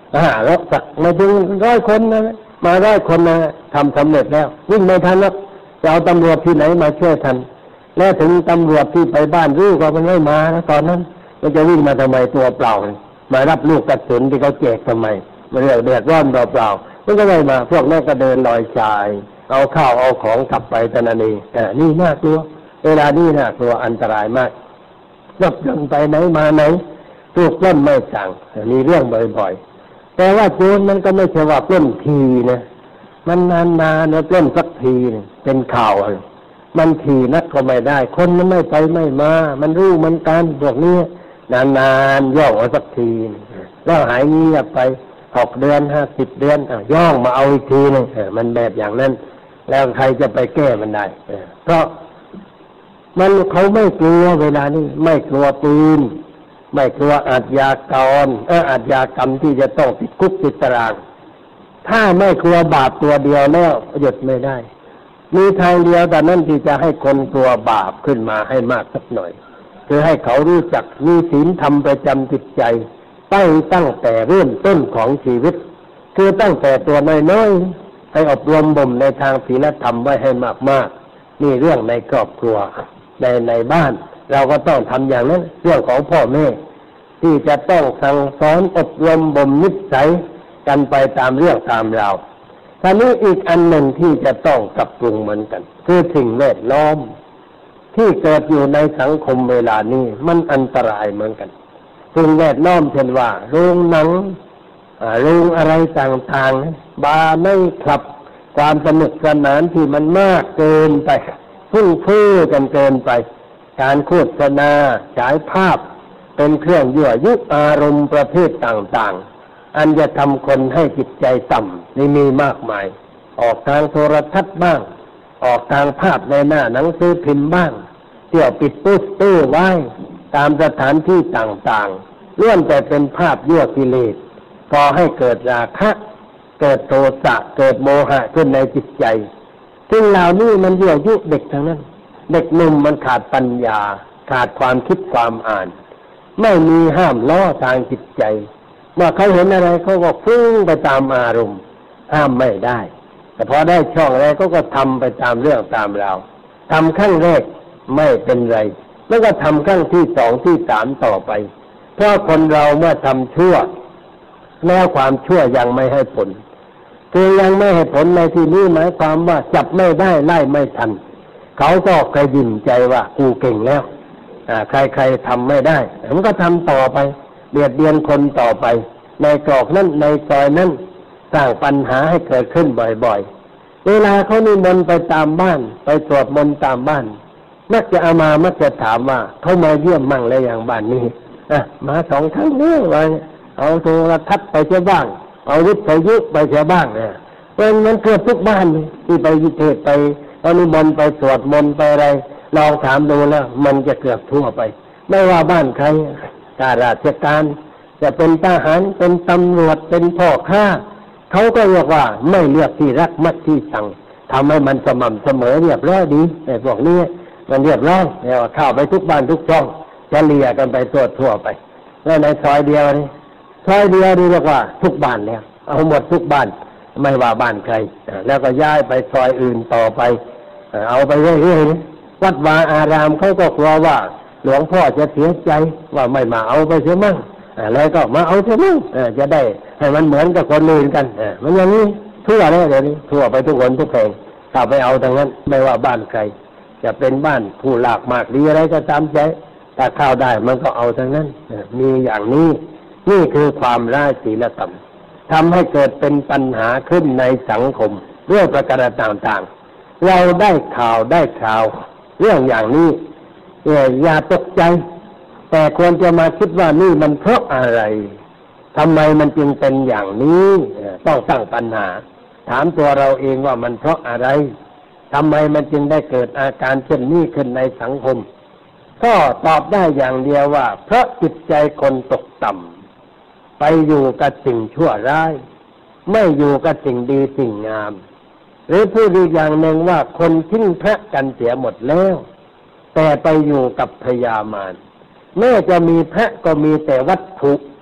อ่าแล้วสักมาถึงร้อยคนนะมาร้อยคนนะทำสำเร็จแล้ววิ่งไม่ทันแล้วจะเอาตำรวจที่ไหนมาช่วยทันแล้วถึงตำรวจที่ไปบ้านรู้ก็มันไม่มาแล้วตอนนั้นมันจะวิ่งมาทำไมตัวเปล่ามารับลูกกระสุนที่เขาแจกทำไมมันเรียกเดือดร้อนเปล่าๆมันก็ไม่มาพวกนั้นก็เดินลอยชายเอาข้าวเอาของกลับไปตนานีแต่นี่น่ากลัวเวลานี้น่ากลัวอันตรายมากรับยนต์ไปไหนมาไหนลูกปล้นไม่สั่งมีเรื่องบ่อยๆแต่ว่าโจรมันก็ไม่ใช่ว่าปล้นทีนะมันนานๆนะปล้นสักทีเป็นข่าวอะไรมันทีนักก็ไม่ได้คนมันไม่ไปไม่มามันรู้มันการพวกนี้นานๆย่องเอาสักทีแล้วหายเงียบไปหกเดือนห้าสิบเดือนย่องมาเอาอีกทีนึงมันแบบอย่างนั้นแล้วใครจะไปแก้มันได้เพราะมันเขาไม่กลัวเวลานี้ไม่กลัวปืนไม่กลัวอาชญากรเอออาชญากรรมที่จะต้องติดคุกติดตารางถ้าไม่กลัวบาปตัวเดียวแล้วหยุดไม่ได้มีทางเดียวแต่นั่นที่จะให้คนกลัวบาปขึ้นมาให้มากสักหน่อยคือให้เขารู้จักมีศีลธรรมประจำจิตใจตั้งตั้งแต่เริ่มต้นของชีวิตคือตั้งแต่ตัวน้อยๆให้อบรมบ่มในทางศีลธรรมไว้ให้มากๆนี่เรื่องในครอบครัวในในบ้านเราก็ต้องทำอย่างนั้นเรื่องของพ่อแม่ที่จะต้องสั่งสอนอบรมบ่มนิสัยกันไปตามเรื่องตามราวท่านี้อีกอันหนึ่งที่จะต้องปรับปรุงเหมือนกันคือสิ่งแวดล้อมที่เกิดอยู่ในสังคมเวลานี้มันอันตรายเหมือนกันสิ่งแวดล้อมเช่นว่าโรงหนังโรงอะไรต่างๆบาร์ไม่คลับความสนุกสนานที่มันมากเกินไปฟุ้งเฟ้อกันเกินไปการโฆษณาฉายภาพเป็นเครื่องยั่วยุอารมณ์ประเภทต่างๆอันจะทำคนให้จิตใจต่ำนี่มีมากมายออกทางโทรทัศน์บ้างออกทางภาพในหน้าหนังสือพิมพ์บ้างเที่ยวปิดโปสเตอร์ไว้ตามสถานที่ต่างๆล้วนแต่เป็นภาพยั่วกิเลสก่อให้เกิดราคะเกิดโทสะเกิดโมหะขึ้นในจิตใจซึ่งเหล่านี้มันยั่วยุเด็กทั้งนั้นเด็กหนุ่มมันขาดปัญญาขาดความคิดความอ่านไม่มีห้ามล้อทางจิตใจเมื่อเขาเห็นอะไรเขาก็ฟุ้งไปตามอารมณ์ห้ามไม่ได้แต่พอได้ช่องอะไรเขาก็ทำไปตามเรื่องตามราวทำขั้นแรกไม่เป็นไรแล้วก็ทำขั้นที่สองที่สามต่อไปเพราะคนเราเมื่อทำชั่วแล้วความชั่วยังไม่ให้ผลคือยังไม่ให้ผลในที่นี้หมายความว่าจับไม่ได้ไล่ไม่ทันเขาก็กระยิ่มใจว่ากูเก่งแล้วใครๆทำไม่ได้ผมก็ทำต่อไปเบียดเบียนคนต่อไปในกรอกนั้นในซอยนั้นสร้างปัญหาให้เกิดขึ้นบ่อยๆเวลาเขานิมนต์ไปตามบ้านไปสวดมนต์ตามบ้านมักจะเอามามักจะถามว่าเขามาเยี่ยมมั่งแล้วอย่างบ้านนี้อ่ะมาสองครั้งนี่ว่าเอาโทรทัศน์ไปเสียบ้างเอาวิทยุไปเสียบ้างเนี่ยเป็นมันเกือบทุกบ้านที่ไปยิเทศไปเอานิมนต์ไปสวดมนต์ไปอะไรลองถามดูแล้วมันจะเกือบทั่วไปไม่ว่าบ้านใครข้าราชการจะเป็นทหารเป็นตำรวจเป็นพ่อค้าเขาก็เรียกว่าไม่เลือกที่รักมักที่ชังทำให้มันสม่ำเสมอเรียบร้อยดีแต่พวกนี้มันเรียบร้อยแล้วเข้าไปทุกบ้านทุกช่องเฉลี่ยกันไปทั่วทั่วไปแล้วในซอยเดียวนี่ซอยเดียวนี่เรียกว่าทุกบ้านแล้วเอาหมดทุกบ้านไม่ว่าบ้านใครแล้วก็ย้ายไปซอยอื่นต่อไปเอาไปเรื่อยๆวัดวาอารามเขาก็กลัวว่าหลวงพ่อจะเสียใจว่าไม่มาเอาไปเสียมั่งแล้วก็มาเอาเสียมั่งจะได้ให้มันเหมือนกับคนอื่นกันมันอย่างนี้ทั่วเลยเดี๋ยวนี้ทั่วไปทุกคนทุกแห่งถ้าไปเอาทางนั้นไม่ว่าบ้านใครจะเป็นบ้านผู้หลากมากดีอะไรก็ตามใจถ้าเข้าได้มันก็เอาทางนั้นมีอย่างนี้นี่คือความร้ายศีลธรรมทำให้เกิดเป็นปัญหาขึ้นในสังคมเรื่องประการต่างๆเราได้ข่าวได้ข่าวเรื่องอย่างนี้อย่าตกใจแต่ควรจะมาคิดว่านี่มันเพราะอะไรทำไมมันจึงเป็นอย่างนี้ต้องตั้งปัญหาถามตัวเราเองว่ามันเพราะอะไรทำไมมันจึงได้เกิดอาการเช่นนี้ขึ้นในสังคมก็ตอบได้อย่างเดียวว่าเพราะจิตใจคนตกต่ำไปอยู่กับสิ่งชั่วร้ายไม่อยู่กับสิ่งดีสิ่งงามหรือพูดอีกอย่างหนึ่งว่าคนทิ้งพระกันเสียหมดแล้วแต่ไปอยู่กับพญามารแม้จะมีพระก็มีแต่วัตถุ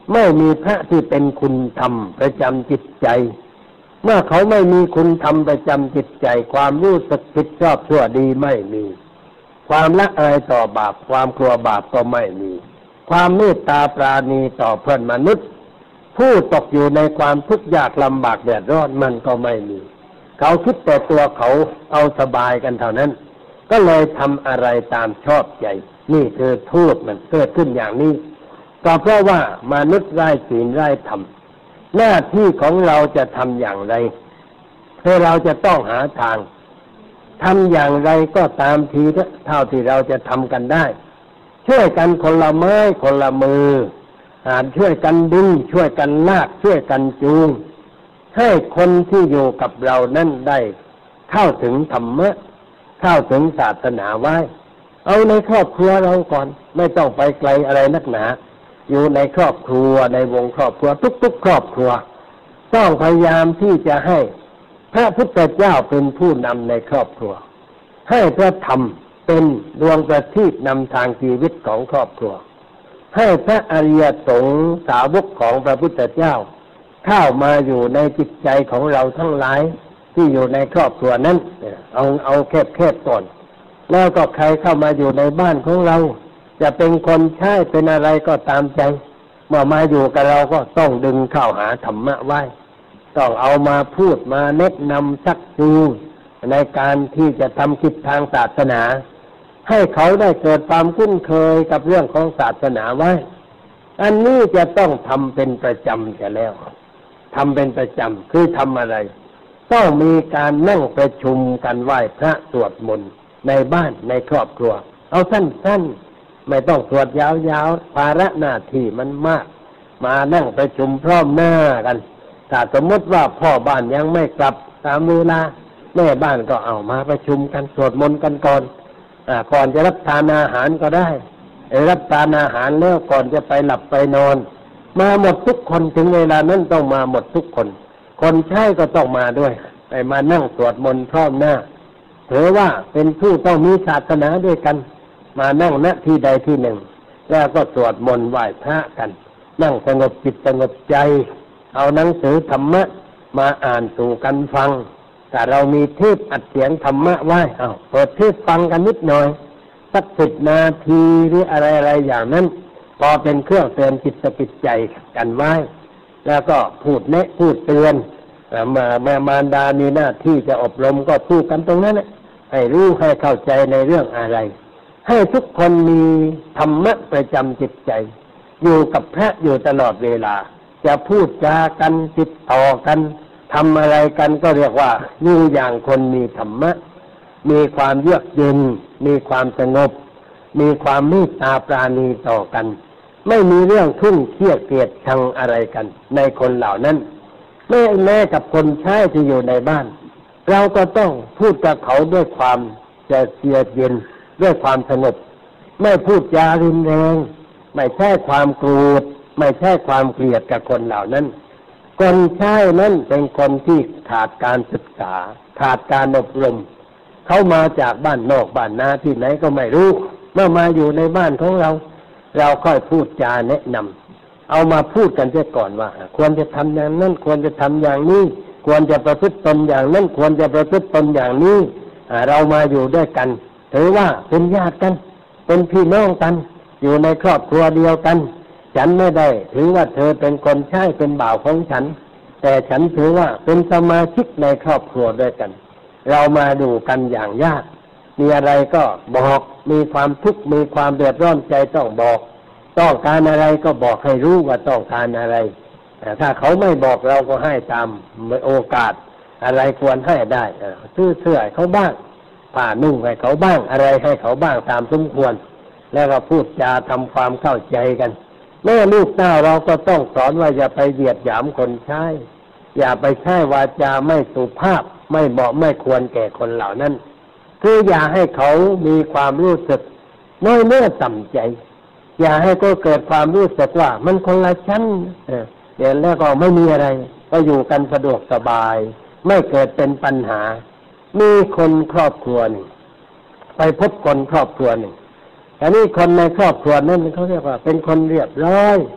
ไม่มีพระที่เป็นคุณธรรมประจำจิตใจเมื่อเขาไม่มีคุณธรรมประจำจิตใจความรู้สึกผิดชอบชั่วดีไม่มีความละอายต่อบาปความกลัวบาปก็ไม่มีความเมตตาปราณีต่อเพื่อนมนุษย์ผู้ตกอยู่ในความทุกข์ยากลำบากเดือดร้อนมันก็ไม่มีเขาคิดแต่ตัวเขาเอาสบายกันเท่านั้นก็เลยทำอะไรตามชอบใจนี่คือโทษมันเกิดขึ้นอย่างนี้ก็เพราะว่ามนุษย์ไร้ศีลไร้ธรรมหน้าที่ของเราจะทำอย่างไรคือเราจะต้องหาทางทำอย่างไรก็ตามทีเท่าที่เราจะทำกันได้ช่วยกันคนละไม้คนละมืออาจช่วยกันดึงช่วยกันลากช่วยกันจูงให้คนที่อยู่กับเรานั้นได้เข้าถึงธรรมะเข้าถึงศาสนาไว้เอาในครอบครัวเราก่อนไม่ต้องไปไกลอะไรนักหนาอยู่ในครอบครัวในวงครอบครัวทุกๆครอบครัวต้องพยายามที่จะให้พระพุทธเจ้าเป็นผู้นำในครอบครัวให้พระธรรมเป็นดวงประทีปนำทางชีวิตของครอบครัวให้พระอริยสงฆ์สาวกของพระพุทธเจ้าเข้ามาอยู่ในจิตใจของเราทั้งหลายที่อยู่ในครอบครัวนั้นเอาเอาแคบๆก่อนแล้วก็ใครเข้ามาอยู่ในบ้านของเราจะเป็นคนใช้เป็นอะไรก็ตามใจเมื่อมาอยู่กับเราก็ต้องดึงเข้าหาธรรมะไว้ต้องเอามาพูดมาแนะนำชักจูงในการที่จะทำกิจทางศาสนาให้เขาได้เกิดความคุ้นเคยกับเรื่องของศาสนาไว้อันนี้จะต้องทำเป็นประจำจะแล้วทำเป็นประจำคือทำอะไรต้องมีการนั่งประชุมกันไหว้พระสวดมนต์ในบ้านในครอบครัวเอาสั้นๆไม่ต้องสวดยาวๆภาระหน้าที่มันมากมานั่งประชุมพร้อมหน้ากันถ้าสมมติว่าพ่อบ้านยังไม่กลับตามเวลาแม่บ้านก็เอามาประชุมกันสวดมนต์กันก่อนอ่าก่อนจะรับทานอาหารก็ได้รับทานอาหารแล้วก่อนจะไปหลับไปนอนมาหมดทุกคนถึงเวลานั้นต้องมาหมดทุกคนคนใช้ก็ต้องมาด้วยไปมานั่งสวดมนต์พร้อมหน้าถือว่าเป็นผู้ต้องมีศาสนาด้วยกันมานั่งณที่ใดที่หนึ่งแล้วก็สวดมนต์ไหว้พระกันนั่งสงบจิตสงบใจเอาหนังสือธรรมะมาอ่านสู่กันฟังแต่เรามีเทปอัดเสียงธรรมะไว้เอาเปิดเทปฟังกันนิดหน่อยสักสิบนาทีหรืออะไรอะไรอย่างนั้นพอเป็นเครื่องเตือนจิตสกิจใจกันไว้แล้วก็พูดแนะพูดเตือนมาแม่มารดามีหน้าที่จะอบรมก็พูดกันตรงนั้นนะให้รู้ให้เข้าใจในเรื่องอะไรให้ทุกคนมีธรรมะประจำจิตใจอยู่กับพระอยู่ตลอดเวลาจะพูดจากันติดต่อกันทำอะไรกันก็เรียกว่าอยู่อย่างคนมีธรรมะมีความเยือกเย็นมีความสงบมีความเมตตาปราณีต่อกันไม่มีเรื่องทุ่งเครียดเกลียดชังอะไรกันในคนเหล่านั้นแม้แม้กับคนใช้ที่อยู่ในบ้านเราก็ต้องพูดกับเขาด้วยความจะเยือกเย็นด้วยความสงบไม่พูดจารุนแรงไม่ใช่ความโกรธไม่ใช่ความเกลียดกับคนเหล่านั้นคนใช้นั้นเป็นคนที่ขาดการศึกษาขาดการอบรมเขามาจากบ้านนอกบ้านนาที่ไหนก็ไม่รู้เมื่อมาอยู่ในบ้านของเราเราค่อยพูดจาแนะนำเอามาพูดกันเสียก่อนว่าควรจะทำอย่างนั้นควรจะทำอย่างนี้ควรจะประพฤติตนอย่างนั้นควรจะประพฤติตนอย่างนี้เรามาอยู่ด้วยกันถือว่าเป็นญาติกันเป็นพี่น้องกันอยู่ในครอบครัวเดียวกันฉันไม่ได้ถือว่าเธอเป็นคนใช้เป็นบ่าวของฉันแต่ฉันถือว่าเป็นสมาชิกในครอบครัวด้วยกันเรามาดูกันอย่างญาติมีอะไรก็บอกมีความทุกข์มีความเดือดร้อนใจต้องบอกต้องการอะไรก็บอกให้รู้ว่าต้องการอะไรแต่ถ้าเขาไม่บอกเราก็ให้ตามโอกาสอะไรควรให้ได้ซื้อเสื้อให้เขาบ้างผ้านุ่งให้เขาบ้างอะไรให้เขาบ้างตามสมควรแล้วก็พูดจาทำความเข้าใจกันแม่ลูกเต้าเราก็ต้องสอนว่าอย่าไปเหยียดหยามคนใช้อย่าไปใช้วาจาไม่สุภาพไม่เหมาะไม่ควรแก่คนเหล่านั้นคืออย่าให้เขามีความรู้สึกน้อยเนื้อต่ำใจอย่าให้เขาเกิดความรู้สึกว่ามันคนละชั้นเดี๋ยวแล้วก็ไม่มีอะไรก็อยู่กันสะดวกสบายไม่เกิดเป็นปัญหามีคนครอบครัวหนึ่งไปพบคนครอบครัวหนึ่งอันนี้คนในครอบครัวนั้นเขาเรียกว่าเป็นคนเรียบร้อย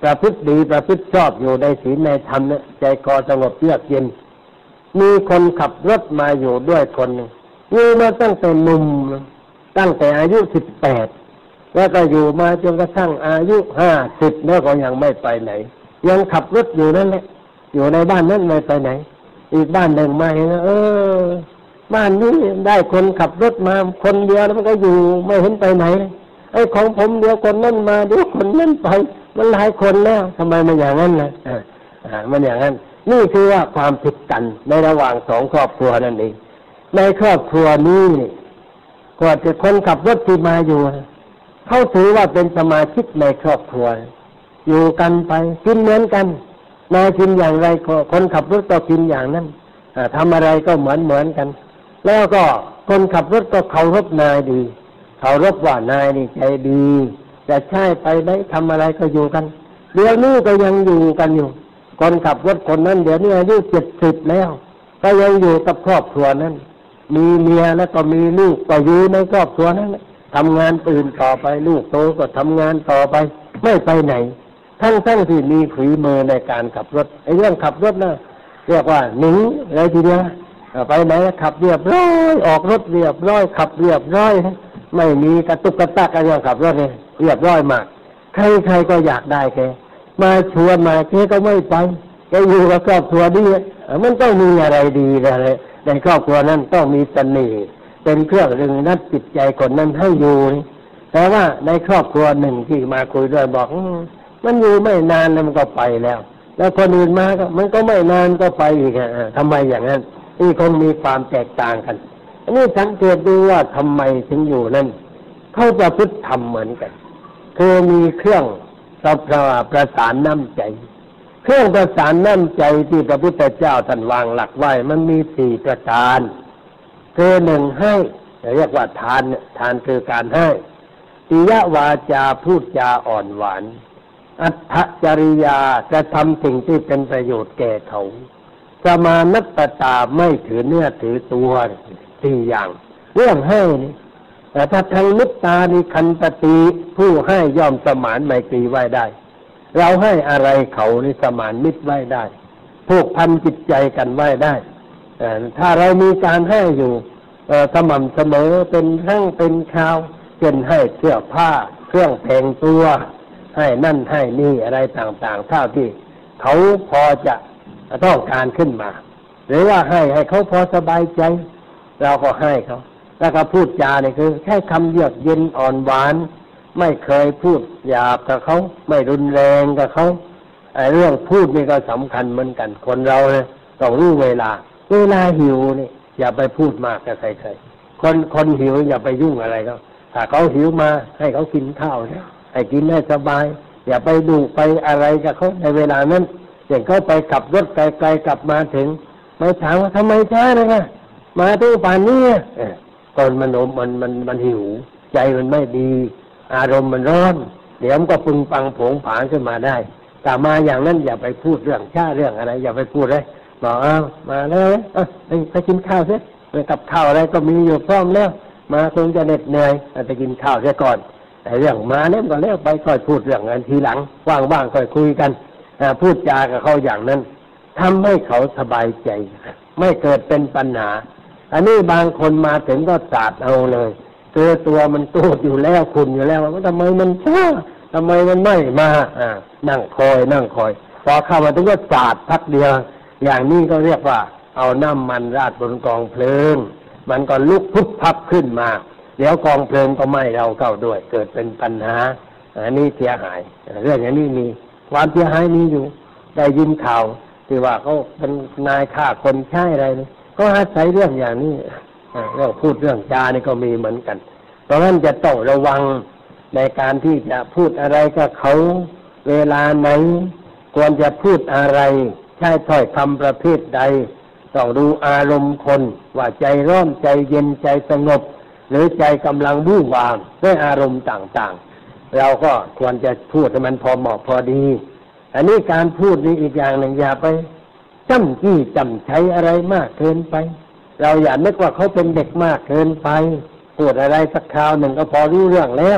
ประพฤติดีประพฤติชอบอยู่ในศีลในธรรมเนี่ยใจคอสงบเยือกเย็นมีคนขับรถมาอยู่ด้วยคนหนึ่งอยู่มาตั้งแต่หนุ่มตั้งแต่อายุสิบแปดแล้วก็อยู่มาจนกระทั่งอายุห้าสิบแล้วก็ยังไม่ไปไหนยังขับรถอยู่นั่นแหละอยู่ในบ้านนั้นไม่ไปไหนอีกบ้านหนึ่งมาเห็นเออบ้านนี้ได้คนขับรถมาคนเดียวแล้วมันก็อยู่ไม่เห็นไปไหนไอ้ของผมเดียวคนนั้นมาเดี๋ยวคนนั้นไปมันหลายคนแล้วทำไมมันอย่างนั้นล่ะอ่าอ่ามันอย่างนั้นนี่คือว่าความผิดกันในระหว่างสองครอบครัวนั่นเองในครอบครัวนี้ก็จะคนขับรถที่มาอยู่เขาถือว่าเป็นสมาชิกในครอบครัวอยู่กันไปกินเหมือนกันนายกินอย่างไรคนขับรถก็กินอย่างนั้นทำอะไรก็เหมือนเหมือนกันแล้วก็คนขับรถก็เคารพนายดีเคารพว่านายนี่ใจดีจะใช้ไปได้ทำอะไรก็อยู่กันเดี๋ยวนี้ก็ยังอยู่กันอยู่คนขับรถคนนั้นเดี๋ยวนี้อายุเจ็ดสิบแล้วก็ยังอยู่กับครอบครัวนั้นมีเมียแล้วก็มีลูกก็อยู่ในครอบครัวนั้นทำงานอื่นต่อไปลูกโตก็ทำงานต่อไปไม่ไปไหนทั้งทั้งที่มีฝีมือในการขับรถไอ้เรื่องขับรถนะเรียกว่าหนิงอะไรทีเดียวไปไหนขับเรียบร้อยออกรถเรียบร้อยขับเรียบร้อยไม่มีกระตุกกระตักอะไรขับรถเนี่ยเรียบร้อยมากใครๆก็อยากได้แกมาชวนมาแกก็ไม่ไปแกอยู่กับครอบครัวดีมันต้องมีอะไรดีอะไรในครอบครัวนั้นต้องมีเสน่ห์เป็นเครื่องดึงนัดจิตใจคนนั้นให้อยู่แต่ว่าในครอบครัวหนึ่งที่มาคุยด้วยบอกมันอยู่ไม่นานแล้วมันก็ไปแล้วแล้วคนอื่นมาก็มันก็ไม่นานก็ไปอีกอ่ะทำไมอย่างนั้นนี่คงมีความแตกต่างกันอันนี้สังเกตดูว่าทำไมถึงอยู่นั่นเขาประพฤติธรรมเหมือนกันคือมีเครื่องประประสานน้ำใจเครื่องประสานน้ำใจที่พระพุทธเจ้าท่านวางหลักไว้มันมีสี่ประการคือหนึ่งให้เรียกว่าทานทานคือการให้ปิยวาจาพูดจาอ่อนหวานอัตถจริยาจะทำสิ่งที่เป็นประโยชน์แก่เขาสมานัตตาไม่ถือเนื้อถือตัวสี่อย่างเรื่องให้นี่แต่ถ้าทางมุตตานิคันตติผู้ให้ย่อมสมานไมตรีไว้ได้เราให้อะไรเขานี่สมานมิตรไว้ได้ผูกพันจิตใจกันไว้ได้ถ้าเรามีการให้อยู่สม่ำเสมอเป็นครั้งเป็นคราวเช่นให้เสื้อผ้าเครื่องแต่งตัวให้นั่นให้นี่อะไรต่างๆเท่าที่เขาพอจะต้องการขึ้นมาหรือว่าให้ให้เขาพอสบายใจเราก็ให้เขาแล้วก็พูดจาเนี่ยคือแค่คำเยือกเย็นอ่อนหวานไม่เคยพูดหยาบกับเขาไม่รุนแรงกับเขาไอ้เรื่องพูดนี่ก็สำคัญเหมือนกันคนเราเนี่ยต้องรู้เวลาเวลาหิวนี่อย่าไปพูดมากกับใครๆคนคนหิวอย่าไปยุ่งอะไรเขาถ้าเขาหิวมาให้เขากินข้าวเนี่ยให้กินให้สบายอย่าไปดุไปอะไรกับเขาในเวลานั้นอย่างเขาไปขับรถไกลๆกลับมาถึงไม่ถามว่าทำไมช้านะมาถึงป่านนี้คนมันมันมันมันหิวใจมันไม่ดีอารมณ์มันร้อนเดี๋ยวมันก็ปึงปังผงผางขึ้นมาได้แต่มาอย่างนั้นอย่าไปพูดเรื่องช้าเรื่องอะไรอย่าไปพูดเลยบอกอ้าวมาแล้วเอ้ยไปกินข้าวเสียกับข้าวอะไรก็มีอยู่พร้อมแล้วมาคงจะเหน็ดเหนื่อยไปกินข้าวเสียก่อนแต่เรื่องมาเนี่ยก็แล้วไปค่อยพูดเรื่องเงินทีหลังว่างๆค่อยคุยกันพูดจากับเขาอย่างนั้นทำให้เขาสบายใจไม่เกิดเป็นปัญหาอันนี้บางคนมาถึงก็สาดเอาเลยตัวตัวมันตูดอยู่แล้วคุณอยู่แล้วว่าทำไมมันช้าทำไมมันไม่มาอ่านั่งคอยนั่งคอยพอเข้ามาถึงก็สาดพักเดียวอย่างนี้ก็เรียกว่าเอาน้ำมันราดบนกองเพลิงมันก็ลุกพุบพับขึ้นมาเดี๋ยวกองเพลิงก็ไหม้เราเข้าด้วยเกิดเป็นปัญหาอันนี้เสียหายเรื่องอย่างนี้มีความเสียหายมีอยู่ได้ยินข่าวที่ว่าเขาเป็นนายฆ่าคนใช่อะไรนี่ก็อาศัยเรื่องอย่างนี้เรื่องพูดเรื่องจานี่ก็มีเหมือนกันเพราะฉะนั้นจะต้องระวังในการที่จะพูดอะไรกับเขาเวลาไหนควรจะพูดอะไรใช้ถ้อยคำประเภทใดต้องดูอารมณ์คนว่าใจร้อนใจเย็นใจสงบหรือใจกำลังวู่วามด้วยอารมณ์ต่างๆเราก็ควรจะพูดให้มันพอเหมาะพอดีอันนี้การพูดนี่อีกอย่างหนึ่งอย่าไปจ้ำจี้จำใช้อะไรมากเกินไปเราอย่านึกว่าเขาเป็นเด็กมากเกินไปพูดอะไรสักคราวหนึ่งก็พอรู้เรื่องแล้ว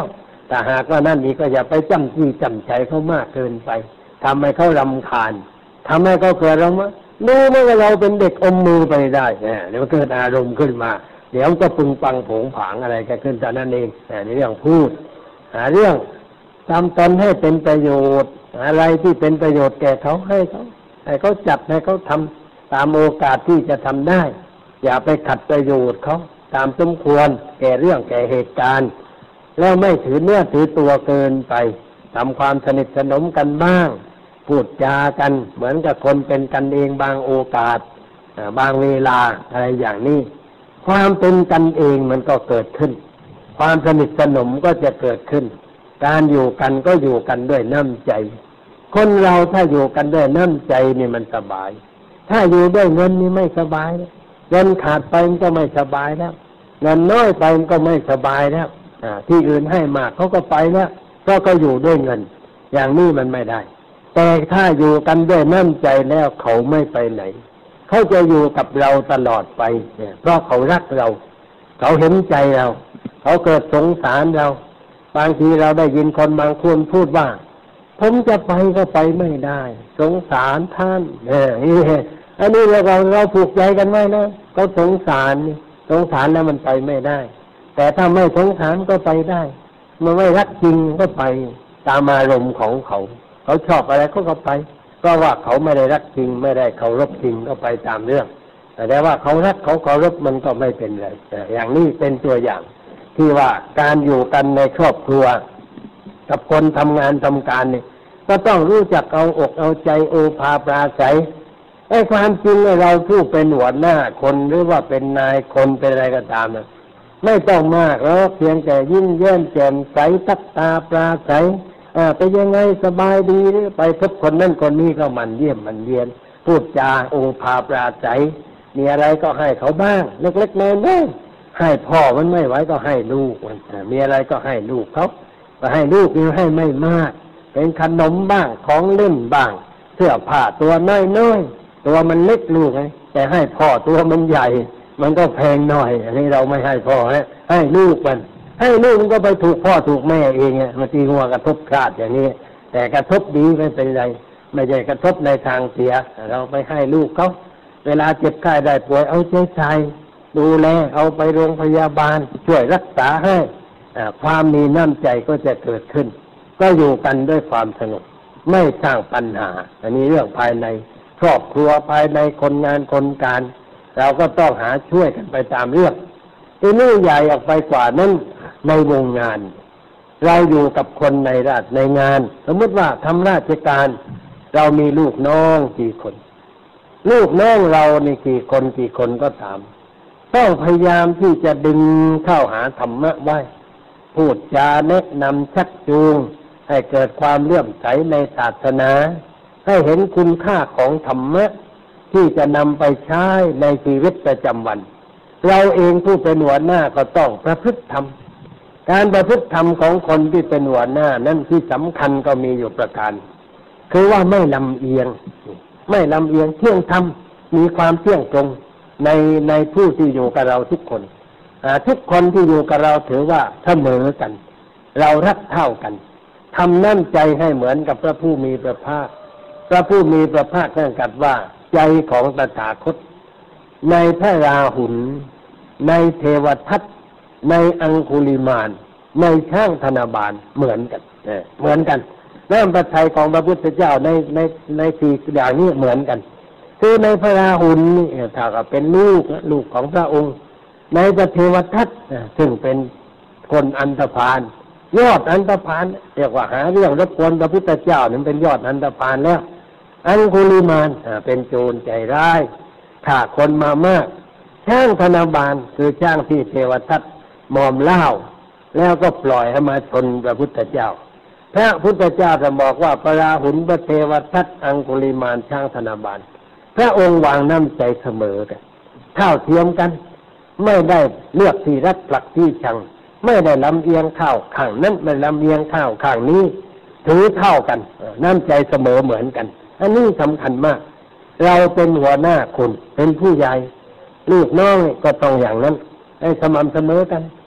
แต่หากว่านั่นนี่ก็อย่าไปจ้ำจี้จ้ำใจเขามากเกินไปทำให้เขารำคาญทำให้เขาเกิดอารมณ์รู้ไหมว่าเราเป็นเด็กอมมือไปได้เนี่ยเดี๋ยวเกิดอารมณ์ขึ้นมาเดี๋ยวก็ปึงปังโผงผางอะไรกันขึ้นแต่นั่นเองในเรื่องพูดหาเรื่องทำตนให้เป็นประโยชน์อะไรที่เป็นประโยชน์แก่เขาให้เขาให้เขาจัดให้เขาทำตามโอกาสที่จะทำได้อย่าไปขัดประโยชน์เขาตามสมควรแก่เรื่องแก่เหตุการณ์แล้วไม่ถือเนื้อถือตัวเกินไปทำความสนิทสนมกันบ้างพูดจากันเหมือนกับคนเป็นกันเองบางโอกาสบางเวลาอะไรอย่างนี้ความเป็นกันเองมันก็เกิดขึ้นความสนิทสนมก็จะเกิดขึ้นการอยู่กันก็อยู่กันด้วยน้ำใจคนเราถ้าอยู่กันด้วยน้ำใจนี่มันสบายถ้าอยู่ด้วยเงินนี่ไม่สบายเงินขาดไปมันก็ไม่สบายแล้วเงินน้อยไปมันก็ไม่สบายแล้วที่อื่นให้มากเขาก็ไปแล้วก็ก็อยู่ด้วยเงินอย่างนี้มันไม่ได้แต่ถ้าอยู่กันด้วยน้ำใจแล้วเขาไม่ไปไหนเขาจะอยู่กับเราตลอดไปเนี่ยเพราะเขารักเราเขาเห็นใจเราเขาเกิดสงสารเราบางทีเราได้ยินคนบางคนพูดว่าผมจะไปก็ไปไม่ได้สงสารท่านเอออันนี้เราเราเราผูกใจกันไว้นะเขาสงสารสงสารแล้วมันไปไม่ได้แต่ถ้าไม่สงสารก็ไปได้มันไม่รักจริงก็ไปตามอารมณ์ของเขาเขาชอบอะไรเขาก็ไปก็ว่าเขาไม่ได้รักจริงไม่ได้เคารพจริงก็ไปตามเรื่องแต่ว่าเขารักเขาเคารพมันก็ไม่เป็นไรอย่างนี้เป็นตัวอย่างที่ว่าการอยู่กันในครอบครัวกับคนทำงานทำการนี่ก็ต้องรู้จักเอาอกเอาใจโอภาปราศัยไอ้ความจริงเราผู้เป็นหัวหน้าคนหรือว่าเป็นนายคนเป็นอะไรก็ตามนะไม่ต้องมากแล้วเพียงแต่ยิ้มแย้มแจ่มใสทักตาปราศัยอ่าเป็นยังไงสบายดีหรือไปพบคนนั่นคนนี้ก็มันเยี่ยมมันเยียนพูดจาโอภาปราศัยมีอะไรก็ให้เขาบ้างเล็กๆน้อยๆให้พ่อมันไม่ไหวก็ให้ลูกมันมีอะไรก็ให้ลูกเขาก็ให้ลูกนี่ให้ไม่มากเป็นขนมบ้างของเล่นบ้างเสื้อผ้าตัวน้อยๆตัวมันเล็กลูกไงแต่ให้พ่อตัวมันใหญ่มันก็แพงหน่อยอันนี้เราไม่ให้พ่อนะให้ลูกมันให้ลูกมันก็ไปถูกพ่อถูกแม่เองไงมาตีหัวกระทบคลาดอย่างนี้แต่กระทบดีไม่เป็นไรไม่ใช่กระทบในทางเสียเราไปให้ลูกเขาเวลาเจ็บไข้ได้ป่วยเอาใจใส่ดูแลเอาไปโรงพยาบาลช่วยรักษาให้ความมีน้ำใจก็จะเกิดขึ้นก็อยู่กันด้วยความสงบไม่สร้างปัญหาอันนี้เรื่องภายในครอบครัวภายในคนงานคนการเราก็ต้องหาช่วยกันไปตามเรื่องที่นี่ใหญ่ออกไปกว่านั้นในวงงานเราอยู่กับคนในราชในงานสมมติว่าทำราชการเรามีลูกน้องกี่คนลูกน้องเรานี่กี่คนกี่คนก็ตามต้องพยายามที่จะดึงเข้าหาธรรมะไว้พูดจาแนะนำชักจูงให้เกิดความเลื่อมใสในศาสนาให้เห็นคุณค่าของธรรมะที่จะนำไปใช้ในชีวิตประจำวันเราเองผู้เป็นหัวหน้าก็ต้องประพฤติธรรมการประพฤติธรรมของคนที่เป็นหัวหน้านั่นที่สำคัญก็มีอยู่ประการคือว่าไม่ลำเอียงไม่ลำเอียงเที่ยงธรรมมีความเที่ยงตรงในในผู้ที่อยู่กับเราทุกคนทุกคนที่อยู่กับเราถือว่าเสมอกันเรารักเท่ากันทำน้ำใจให้เหมือนกับพระผู้มีพระภาคพระผู้มีพระภาคท่านตรัสว่าใจของตถาคตในพระราหุลในเทวทัตในอังคุลิมานในช่างธนบาลเหมือนกันเหมือนกันน้ำพระทัยของพระพุทธเจ้าในในในสี่อย่างนี้เหมือนกันคือในพระราหุลนี่ถ้าเป็นลูกลูกของพระองค์ในพระเทวทัตซึ่งเป็นคนอันธพาลยอดอันธพาลเรียกว่าหาเรื่องรบกวนพระพุทธเจ้านั้นเป็นยอดอันธพาลแล้วอังคุลิมานเป็นโจรใจร้ายฆ่าคนมามากช่างธนบาลคือช่างที่เทวทัตมอมเหล้าแล้วก็ปล่อยให้มาชนพระพุทธเจ้าพระพุทธเจ้าจะบอกว่าพระราหุลพระเทวทัตอังคุลิมานช่างธนบาลพระองค์วางน้ำใจเสมอกันเท่าเทียมกันไม่ได้เลือกที่รักผลักที่ชังไม่ได้ลำเอียงข้าวข้างนั้นไม่ลำเอียงข้าวข้างนี้ถือเท่ากันน้ำใจเสมอเหมือนกันอันนี้สำคัญมากเราเป็นหัวหน้าคนเป็นผู้ใหญ่ลูกน้องก็ต้องอย่างนั้นให้สม่ำเสมอกัน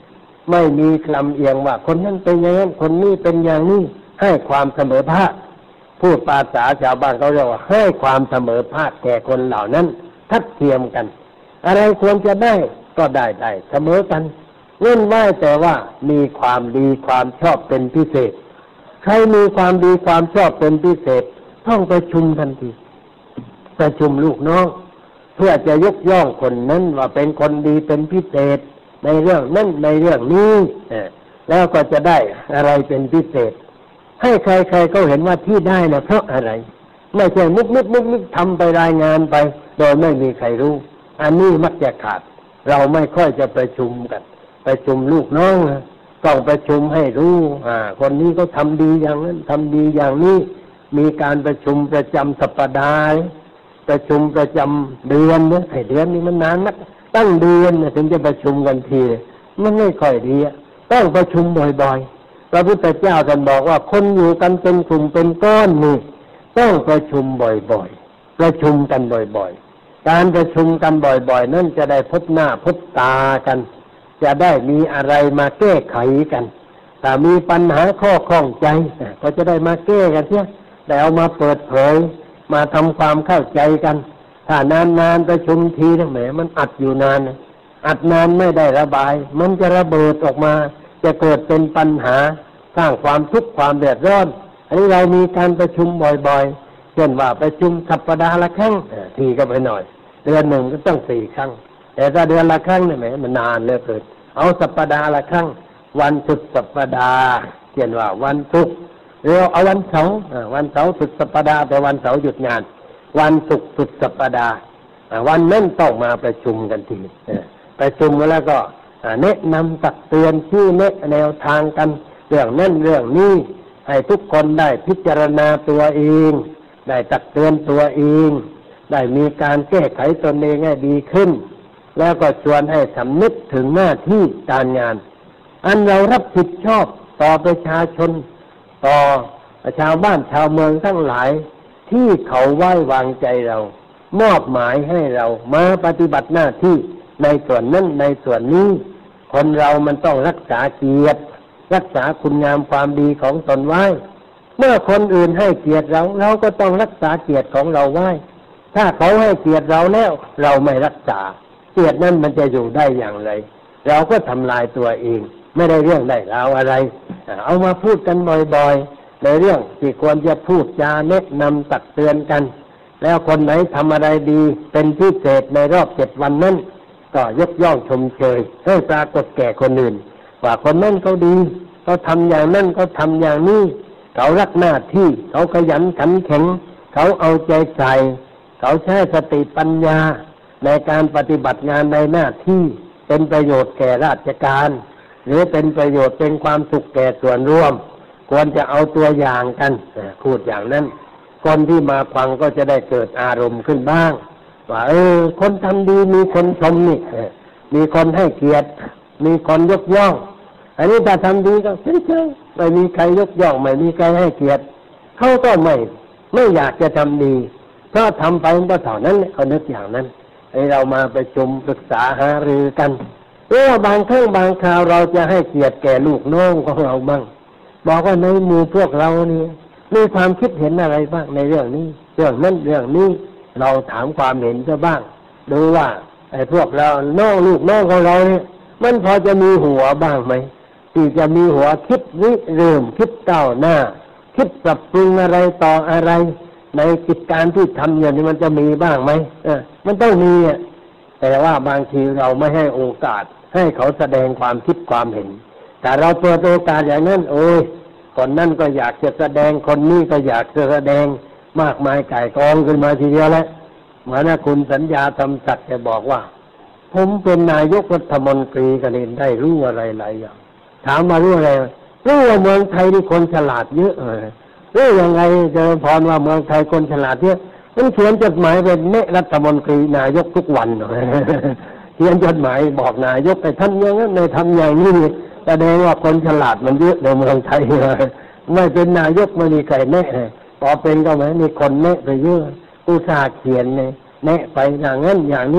ไม่มีลำเอียงว่าคนนั้นเป็นอย่างนั้นคนนี้เป็นอย่างนี้ให้ความเสมอภาคพูดภาษาชาวบ้านเขาเรียกว่าให้ความเสมอภาคแก่คนเหล่านั้นทัดเทียมกันอะไรควรจะได้ก็ได้ได้เสมอกันเว้นไว้แต่ว่ามีความดีความชอบเป็นพิเศษใครมีความดีความชอบเป็นพิเศษต้องประชุมทันทีประชุมลูกน้องเพื่อจะยกย่องคนนั้นว่าเป็นคนดีเป็นพิเศษในเรื่องนั้นในเรื่องนี้แล้วก็จะได้อะไรเป็นพิเศษให้ใครๆเขาเห็นว่าที่ได้นะเพราะอะไรไม่ใช่มุกมุกมุกมุกทำไปรายงานไปโดยไม่มีใครรู้อันนี้มักจะขาดเราไม่ค่อยจะประชุมกันประชุมลูกน้องนะต้องประชุมให้รู้อ่าคนนี้ก็ทำดีอย่างนั้นทำดีอย่างนี้มีการประชุมประจำสัปดาห์ประชุมประจำเดือนเนี่ยไอ้เดือนนี้มันนานนักตั้งเดือนถึงจะประชุมกันทีมันไม่ค่อยดีต้องประชุมบ่อยๆพระพุทธเจ้าท่านบอกว่าคนอยู่กันเป็นกลุ่มเป็นก้อนนี่ต้องประชุมบ่อยๆประชุมกันบ่อยๆการประชุมกันบ่อยๆนั่นจะได้พบหน้าพบตากันจะได้มีอะไรมาแก้ไขกันถ้ามีปัญหาข้อข้องใจก็จะได้มาแก้กันเสียแต่เอามาเปิดเผยมาทำความเข้าใจกันถ้านานๆประชุมทีนะแหมมันอัดอยู่นานอัดนานไม่ได้ระบายมันจะระเบิดออกมาจะเกิดเป็นปัญหาสร้างความทุกข์ความเดือดร้อนอันนี้เรามีการประชุมบ่อยๆเช่นว่าประชุมสัปดาห์ละครั้งทีก็ไปหน่อยเดือนหนึ่งก็ต้องสี่ครั้งแต่ถ้าเดือนละครั้งเนี่ยแหมมันนานเหลือเกินเอาสัปดาห์ละครั้งวันสุดสัปดาห์เช่นว่าวันศุกร์หรือเอาวันเสาร์วันเสาร์สุดสัปดาห์แต่วันเสาร์หยุดงานวันศุกร์สุดสัปดาห์วันนั้นต้องมาประชุมกันทีประชุมแล้วก็แนะนำตักเตือนชี้แนะแนวทางกันเรื่องนั้นเรื่องนี้ให้ทุกคนได้พิจารณาตัวเองได้ตักเตือนตัวเองได้มีการแก้ไขตนเองให้ดีขึ้นแล้วก็ชวนให้สำนึกถึงหน้าที่การงานอันเรารับผิดชอบต่อประชาชนต่อชาวบ้านชาวเมืองทั้งหลายที่เขาไว้วางใจเรามอบหมายให้เรามาปฏิบัติหน้าที่ในส่วนนั้นในส่วนนี้คนเรามันต้องรักษาเกียรติรักษาคุณงามความดีของตนไว้เมื่อคนอื่นให้เกียรติเราเราก็ต้องรักษาเกียรติของเราไว้ถ้าเขาให้เกียรติเราแล้วเราไม่รักษาเกียรตินั้นมันจะอยู่ได้อย่างไรเราก็ทำลายตัวเองไม่ได้เรื่องได้ราวอะไรเอามาพูดกันบ่อยๆในเรื่องที่ควรจะพูดจาแนะนำตักเตือนกันแล้วคนไหนทำอะไรดีเป็นพิเศษในรอบเจ็ดวันนั้นก็ยกย่องชมเชยให้ปรากฏแก่คนอื่นว่าคนนั้นเขาดีเขาทำอย่างนั้นเขาทำอย่างนี้เขารักหน้าที่เขาขยันขันแข็งเขาเอาใจใส่เขาใช้สติปัญญาในการปฏิบัติงานในหน้าที่เป็นประโยชน์แก่ราชการหรือเป็นประโยชน์เป็นความสุขแก่ส่วนรวมควรจะเอาตัวอย่างกันพูดอย่างนั้นคนที่มาฟังก็จะได้เกิดอารมณ์ขึ้นบ้างว่าเออคนทำดีมีคนชมนี่มีคนให้เกียรติมีคนยกย่องอันนี้ถ้าทำดีก็เฉยๆไม่มีใครยกย่องไม่มีใครให้เกียรติเขาก็ไม่ไม่อยากจะทำดีเพราะทำไปก็เท่านั้นเขานึกอย่างนั้นให้เรามาประชุมปรึกษาหารือกันเออบางครั้งบางคราวเราจะให้เกียรติแก่ลูกน้องของเราบ้างบอกว่าในหมู่พวกเรานี่มีความคิดเห็นอะไรบ้างในเรื่องนี้เรื่องนั้นเรื่องนี้เราถามความเห็นซะบ้างดูว่าไอ้พวกเราน้องลูกน้องของเราเนี่ยมันพอจะมีหัวบ้างไหมที่จะมีหัวคิดริเริ่มคิดก้าวหน้าคิดปรับปรุงอะไรต่ออะไรในกิจการที่ทำอย่างนี้มันจะมีบ้างไหมเออมันต้องมีอ่ะแต่ว่าบางทีเราไม่ให้โอกาสให้เขาแสดงความคิดความเห็นแต่เราเปิดโอกาสอย่างนั้นโอ้ยคนนั่นก็อยากจะแสดงคนนี้ก็อยากจะแสดงมากมายก่ายกองขึ้นมาทีเดียวแล้วเหมือนคุณสัญญาธรรมศักดิ์แกบอกว่าผมเป็นนายกรัฐมนตรีก็เลยได้รู้อะไรหลายอย่างถามมารู้อะไรรู้ว่าเมืองไทยนี่คนฉลาดเยอะเลยรู้ยังไงเจอพรว่าเมืองไทยคนฉลาดเยอะมันเขียนจดหมายเป็นเนรัฐมนตรีนายกทุกวันเขียนจดหมายบอกนายกไปทำอย่างนั้นในทำอย่างนี้แสดงว่าคนฉลาดมันเยอะในเมืองไทยไม่เป็นนายกไม่มีใครแน่พอเป็นก็ไหมมีคนแน่ไปเยอะอุตส่าห์เขียนเนี่ยแน่ไปอย่างนั้นอย่างนี้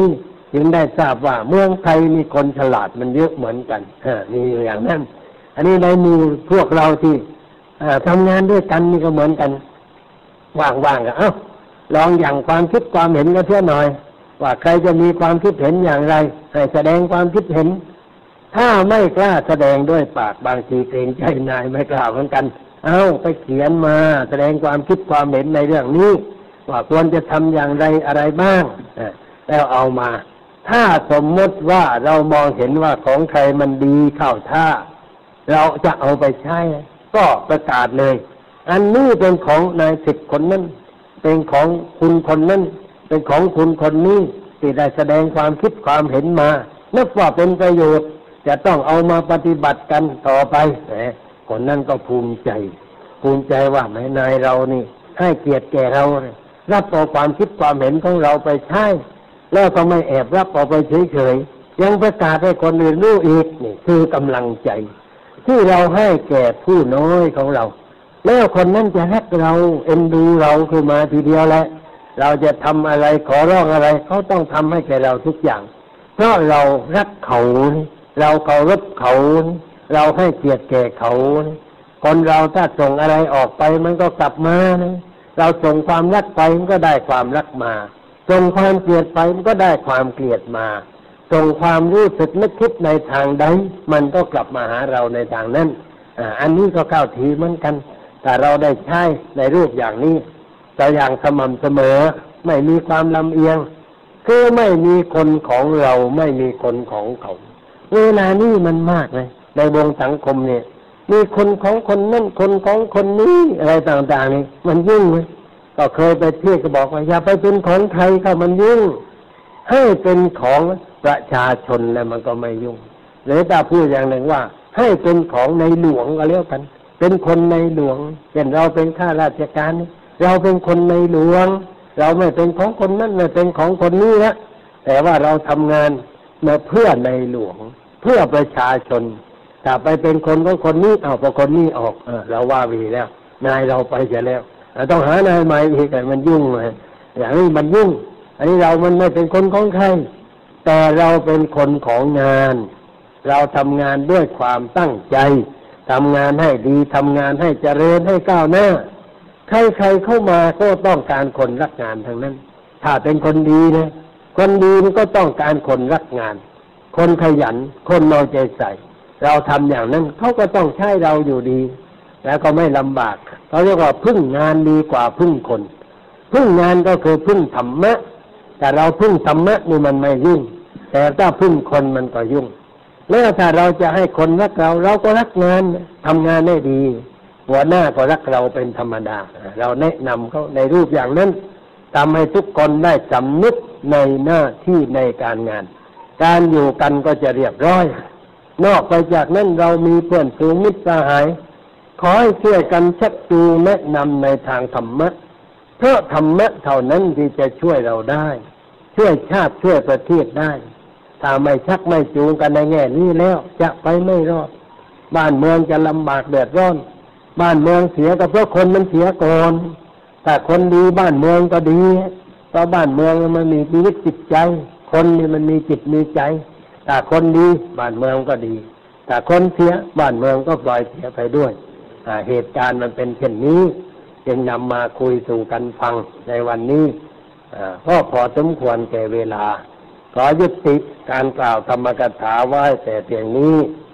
จึงได้ทราบว่าเมืองไทยมีคนฉลาดมันเยอะเหมือนกันมีอย่างนั้นอันนี้ในมีพวกเราที่ทำงานด้วยกันนี่ก็เหมือนกันว่างๆก็เอ้าลองอย่างความคิดความเห็นกันเท่าหน่อยว่าใครจะมีความคิดเห็นอย่างไรให้แสดงความคิดเห็นถ้าไม่กล้าแสดงด้วยปากบางทีเกรงใจนายไม่กล้าเหมือนกันเอาไปเขียนมาแสดงความคิดความเห็นในเรื่องนี้ว่าควรจะทำอย่างไรอะไรบ้างแล้วเอามาถ้าสมมติว่าเรามองเห็นว่าของใครมันดีเข้าท่าเราจะเอาไปใช้ก็ประกาศเลยอันนี้เป็นของนายสิทธิ์คนนั้นเป็นของคุณคนนั้นเป็นของคุณคนนี้ที่ได้แสดงความคิดความเห็นมานับว่าเป็นประโยชน์จะต้องเอามาปฏิบัติกันต่อไปแหมคนนั้นก็ภูมิใจภูมิใจว่าแม่นายเรานี่ให้เกียรติแก่เรารับเอาความคิดความเห็นของเราไปใช้แล้วก็ไม่แอบรับเอาไปเฉยๆยังประกาศให้คนอื่นรู้อีกนี่คือกำลังใจที่เราให้แก่ผู้น้อยของเราแล้วคนนั้นจะรักเราเอ็นดูเราขึ้นมาทีเดียวแหละเราจะทำอะไรขอร้องอะไรเขาต้องทำให้แก่เราทุกอย่างเพราะเรารักเขาเราเคารพเขาเราให้เกียรติแก่เขาคนเราถ้าส่งอะไรออกไปมันก็กลับมานะเราส่งความรักไปมันก็ได้ความรักมาส่งความเกลียดไปมันก็ได้ความเกลียดมาส่งความรู้สึกนึกคิดในทางใดมันก็กลับมาหาเราในทางนั้นอ่าอันนี้ก็เข้าทีเหมือนกันแต่เราได้ใช้ในรูปอย่างนี้แต่อย่างสม่ำเสมอไม่มีความลำเอียงคือไม่มีคนของเราไม่มีคนของเขาเวลานี้มันมากเลยในวงสังคมเนี่ยมีคนของคนนั่นคนของคนนี้อะไรต่างๆนี่มันยุ่งเลยก็เคยไปเที่ยวก็บอกว่าอย่าไปเป็นของใครก็มันยุ่งให้เป็นของประชาชนแล้วมันก็ไม่ยุ่งหรือถ้าพูดอย่างหนึ่งว่าให้เป็นของในหลวงก็แล้วกันเป็นคนในหลวงเช่นเราเป็นข้าราชการนี่เราเป็นคนในหลวงเราไม่เป็นของคนนั้นไม่เป็นของคนนี้นะแต่ว่าเราทำงานมาเพื่อในหลวงเพื่อประชาชนถ้าไปเป็นคนของคนนี้เอาพอคนนี้ออกเออเราว่าวีแล้วนายเราไปจะแล้วต้องหานายใหม่อีกแต่มันยุ่งเลยอย่างนี้มันยุ่งอันนี้เรามันไม่เป็นคนของใครแต่เราเป็นคนของงานเราทำงานด้วยความตั้งใจทำงานให้ดีทำงานให้เจริญให้ก้าวหน้าใครๆเข้ามาก็ต้องการคนรักงานทั้งนั้นถ้าเป็นคนดีนะคนดีมันก็ต้องการคนรักงานคนขยันคนเอาใจใส่เราทำอย่างนั้นเขาก็ต้องใช้เราอยู่ดีแล้วก็ไม่ลำบากเขาเรียกว่าพึ่งงานดีกว่าพึ่งคนพึ่งงานก็คือพึ่งธรรมะแต่เราพึ่งธรรมะนี่มันไม่ยุ่งแต่ถ้าพึ่งคนมันก็ยุ่งแล้วถ้าเราจะให้คนรักเราเราก็รักงานทำงานได้ดีหัวหน้าก็รักเราเป็นธรรมดาเราแนะนำเขาในรูปอย่างนั้นทำให้ทุกคนได้สำนึกในหน้าที่ในการงานการอยู่กันก็จะเรียบร้อยนอกไปจากนั้นเรามีเพื่อนฝูงมิตรสหายขอให้ช่วยกันชักจูงแนะนำในทางธรรมะเพราะธรรมะเท่านั้นที่จะช่วยเราได้ช่วยชาติช่วยประเทศได้ถ้าไม่ชักไม่จูงกันในแง่นี้แล้วจะไปไม่รอดบ้านเมืองจะลำบากเดือดร้อนบ้านเมืองเสียก็เพราะคนมันเสียก่อนถ้าคนดีบ้านเมืองก็ดีเพราะบ้านเมืองมันมีชีวิตจิตใจคนนี่มันมีจิตมีใจถ้าคนดีบ้านเมืองก็ดีถ้าคนเสียบ้านเมืองก็ปล่อยเสียไปด้วยเหตุการณ์มันเป็นเช่นนี้จึงนำมาคุยสู่กันฟังในวันนี้ก็พอสมควรแก่เวลาขอยุติการกล่าวธรรมกถาไว้แต่เพียงนี้